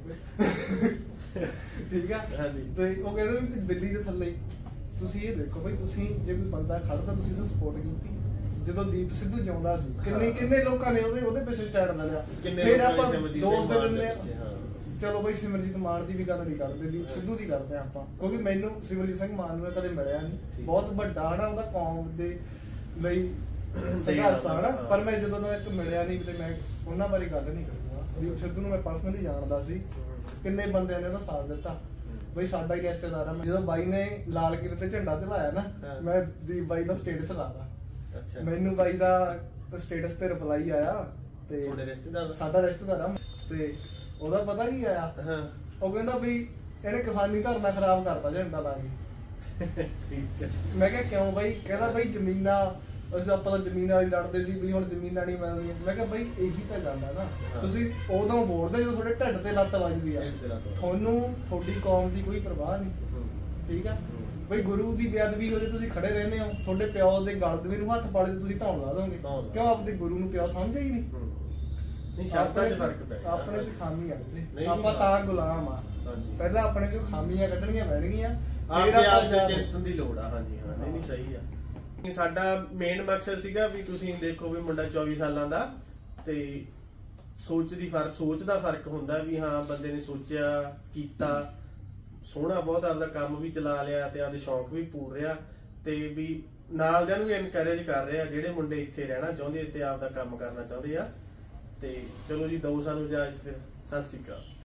ਜਾਊਗੇ ਠੀਕ ਆ। ਤੇ ਉਹ ਕਹਿੰਦੇ ਵੀ ਦਿੱਲੀ ਦੇ ਥੱਲੇ ਤੁਸੀਂ ਇਹ ਦੇਖੋ ਬਈ, ਤੁਸੀਂ ਜੇ ਕੋਈ ਬੰਦਾ ਖੜਦਾ ਤੁਸੀਂ ਉਹਨੂੰ ਸਪੋਰਟ ਕੀਤੀ। ਜਦੋਂ ਦੀਪ ਸਿੱਧੂ ਜਿਉਂਦਾ ਸੀ ਕਿੰਨੇ ਲੋਕਾਂ ਨੇ ਉਹਦੇ ਪਿੱਛੇ ਸਟੈਂਡ ਲੈ ਲਿਆ, ਫਿਰ ਆਪਾਂ ਦੋਸਤ ਦੇ ਦਿੰਦੇ ਆ। ਚਲੋ ਬਈ ਸਿਮਰਜੀਤ ਮਾਨ ਦੀ ਵੀ ਗੱਲ ਨਹੀਂ ਕਰਦੇ, ਦੀਪ ਸਿੱਧੂ ਦੀ ਕਰਦੇ ਆ ਆਪਾਂ, ਕਿਉਂਕਿ ਮੈਨੂੰ ਸਿਮਰਜੀਤ ਸਿੰਘ ਮਾਨ ਨੂੰ ਕਦੇ ਮਿਲਿਆ ਨਹੀਂ, ਬਹੁਤ ਵੱਡਾ ਹਨਾ ਉਹਦਾ ਕੌਮ ਦੇ ਲਈ ਸੰਘਰਸ਼ ਹਨਾ, ਪਰ ਮੈਂ ਜਦੋਂ ਦਾ ਇੱਕ ਮਿਲਿਆ ਨਹੀਂ ਤੇ ਮੈਂ ਉਹਨਾਂ ਬਾਰੇ ਗੱਲ ਨਹੀਂ ਕਰਦਾ। ਦੀਪ ਸਿੱਧੂ ਨੂੰ ਮੈਂ ਪਰਸਨਲੀ ਜਾਣਦਾ ਸੀ, ਕਿੰਨੇ ਬੰਦਿਆਂ ਨੇ ਉਹਦਾ ਸਾਥ ਦਿੱਤਾ ਬਈ, ਸਾਡਾ ਹੀ ਰਿਸ਼ਤੇਦਾਰ ਆ। ਜਦੋਂ ਬਾਈ ਨੇ ਲਾਲ ਕਿਲੇ ਤੇ ਝੰਡਾ ਚਲਾਇਆ ਨਾ, ਮੈਂ ਦੀਪ ਬਾਈ ਦਾ ਸਟੇਟਸ ਲਾਦਾ, ਮੈਨੂੰ ਬਾਈ ਦਾ ਸਟੇਟਸ ਤੇ ਰਿਪਲਾਈ ਆਇਆ ਤੇ ਸਾਡਾ ਰਿਸ਼ਤੇਦਾਰ ਆ ਤੇ ਉਹਦਾ ਪਤਾ ਕੀ ਆਇਆ, ਉਹ ਕਹਿੰਦਾ ਵੀ ਇਹਨੇ ਕਿਸਾਨੀ ਧਰਨਾ ਖਰਾਬ ਕਰਤਾ ਝੰਡਾ ਲਾ ਕੇ। ਮੈਂ ਕਿਹਾ ਕਿਉਂ ਬਾਈ? ਕਹਿੰਦਾ ਬਾਈ ਜ਼ਮੀਨਾਂ ਅਸੀਂ ਆਪਾਂ ਤਾਂ ਜ਼ਮੀਨ ਵਾਲੀ ਲੜਦੇ ਸੀ ਵੀ ਹੁਣ ਜ਼ਮੀਨਾਂ ਨਹੀਂ ਮਿਲਦੀਆਂ। ਮੈਂ ਕਿਹਾ ਬਾਈ ਇਹੀ ਤਾਂ ਗੱਲ ਆ ਨਾ, ਤੁਸੀਂ ਉਦੋਂ ਬੋਲਦੇ ਜਦੋਂ ਤੁਹਾਡੇ ਢਿੱਡ ਤੇ ਲੱਤ ਵੱਜਦੀ ਆ, ਤੁਹਾਨੂੰ ਤੁਹਾਡੀ ਕੌਮ ਦੀ ਕੋਈ ਪਰਵਾਹ ਨਹੀਂ, ਠੀਕ ਆ ਬਈ। ਗੁਰੂ ਦੀ ਬੇਅਦਬੀ ਹੋ ਜੇ ਤੁਸੀਂ ਖੜੇ ਰਹਿੰਦੇ ਹੋ, ਤੁਹਾਡੇ ਪਿਓ ਦੇ ਗਲ ਦੇ ਨੂੰ ਹੱਥ ਪਾਲੇ ਤੇ ਤੁਸੀਂ ਧੌਣ ਲਾ ਦੋਗੇ, ਕਿਉਂ ਆਪਦੇ ਗੁਰੂ ਨੂੰ ਪਿਓ ਸਮਝਿਆ ਹੀ ਨਹੀਂ। ਆਪਣੇ ਚ ਖਾਮੀ ਆ, ਆਪਾਂ ਤਾਂ ਗੁਲਾਮ ਆ, ਪਹਿਲਾਂ ਆਪਣੇ ਚ ਖਾਮੀਆਂ ਕੱਢਣੀਆਂ ਪੈਣਗੀਆਂ, ਫਿਰ ਆਪਾਂ ਚਿੰਤਨ ਦੀ ਲੋੜ ਆ। ਹਾਂਜੀ ਹਾਂ, ਨਹੀਂ ਸਹੀ ਆ। ਸਾਡਾ ਮੇਨ ਮਕਸਦ ਸੀਗਾ ਵੀ ਤੁਸੀਂ ਦੇਖੋ ਵੀ ਮੁੰਡਾ 24 ਸਾਲਾਂ ਦਾ ਤੇ ਸੋਚ ਦਾ ਫਰਕ ਹੁੰਦਾ ਵੀ ਹਾਂ ਬੰਦੇ ਨੇ ਸੋਚਿਆ ਕੀਤਾ, ਸੋਹਣਾ ਬਹੁਤ ਆਪਦਾ ਕੰਮ ਵੀ ਚਲਾ ਲਿਆ ਤੇ ਆਪਦੇ ਸ਼ੌਂਕ ਵੀ ਪੂਰ ਰਿਹਾ, ਤੇ ਵੀ ਨਾਲ ਦਿਆਂ ਨੂੰ ਵੀ ਇਨਕਰੇਜ ਕਰ ਰਿਹਾ ਜਿਹੜੇ ਮੁੰਡੇ ਇੱਥੇ ਰਹਿਣਾ ਚਾਹੁੰਦੇ ਤੇ ਆਪਦਾ ਕੰਮ ਕਰਨਾ ਚਾਹੁੰਦੇ ਆ। ਤੇ ਚਲੋ ਜੀ, ਦੋ ਸਾਨੂੰ ਇਜਾਜ਼ਤ, ਫਿਰ ਸਤਿ ਸ਼੍ਰੀ ਅਕਾਲ।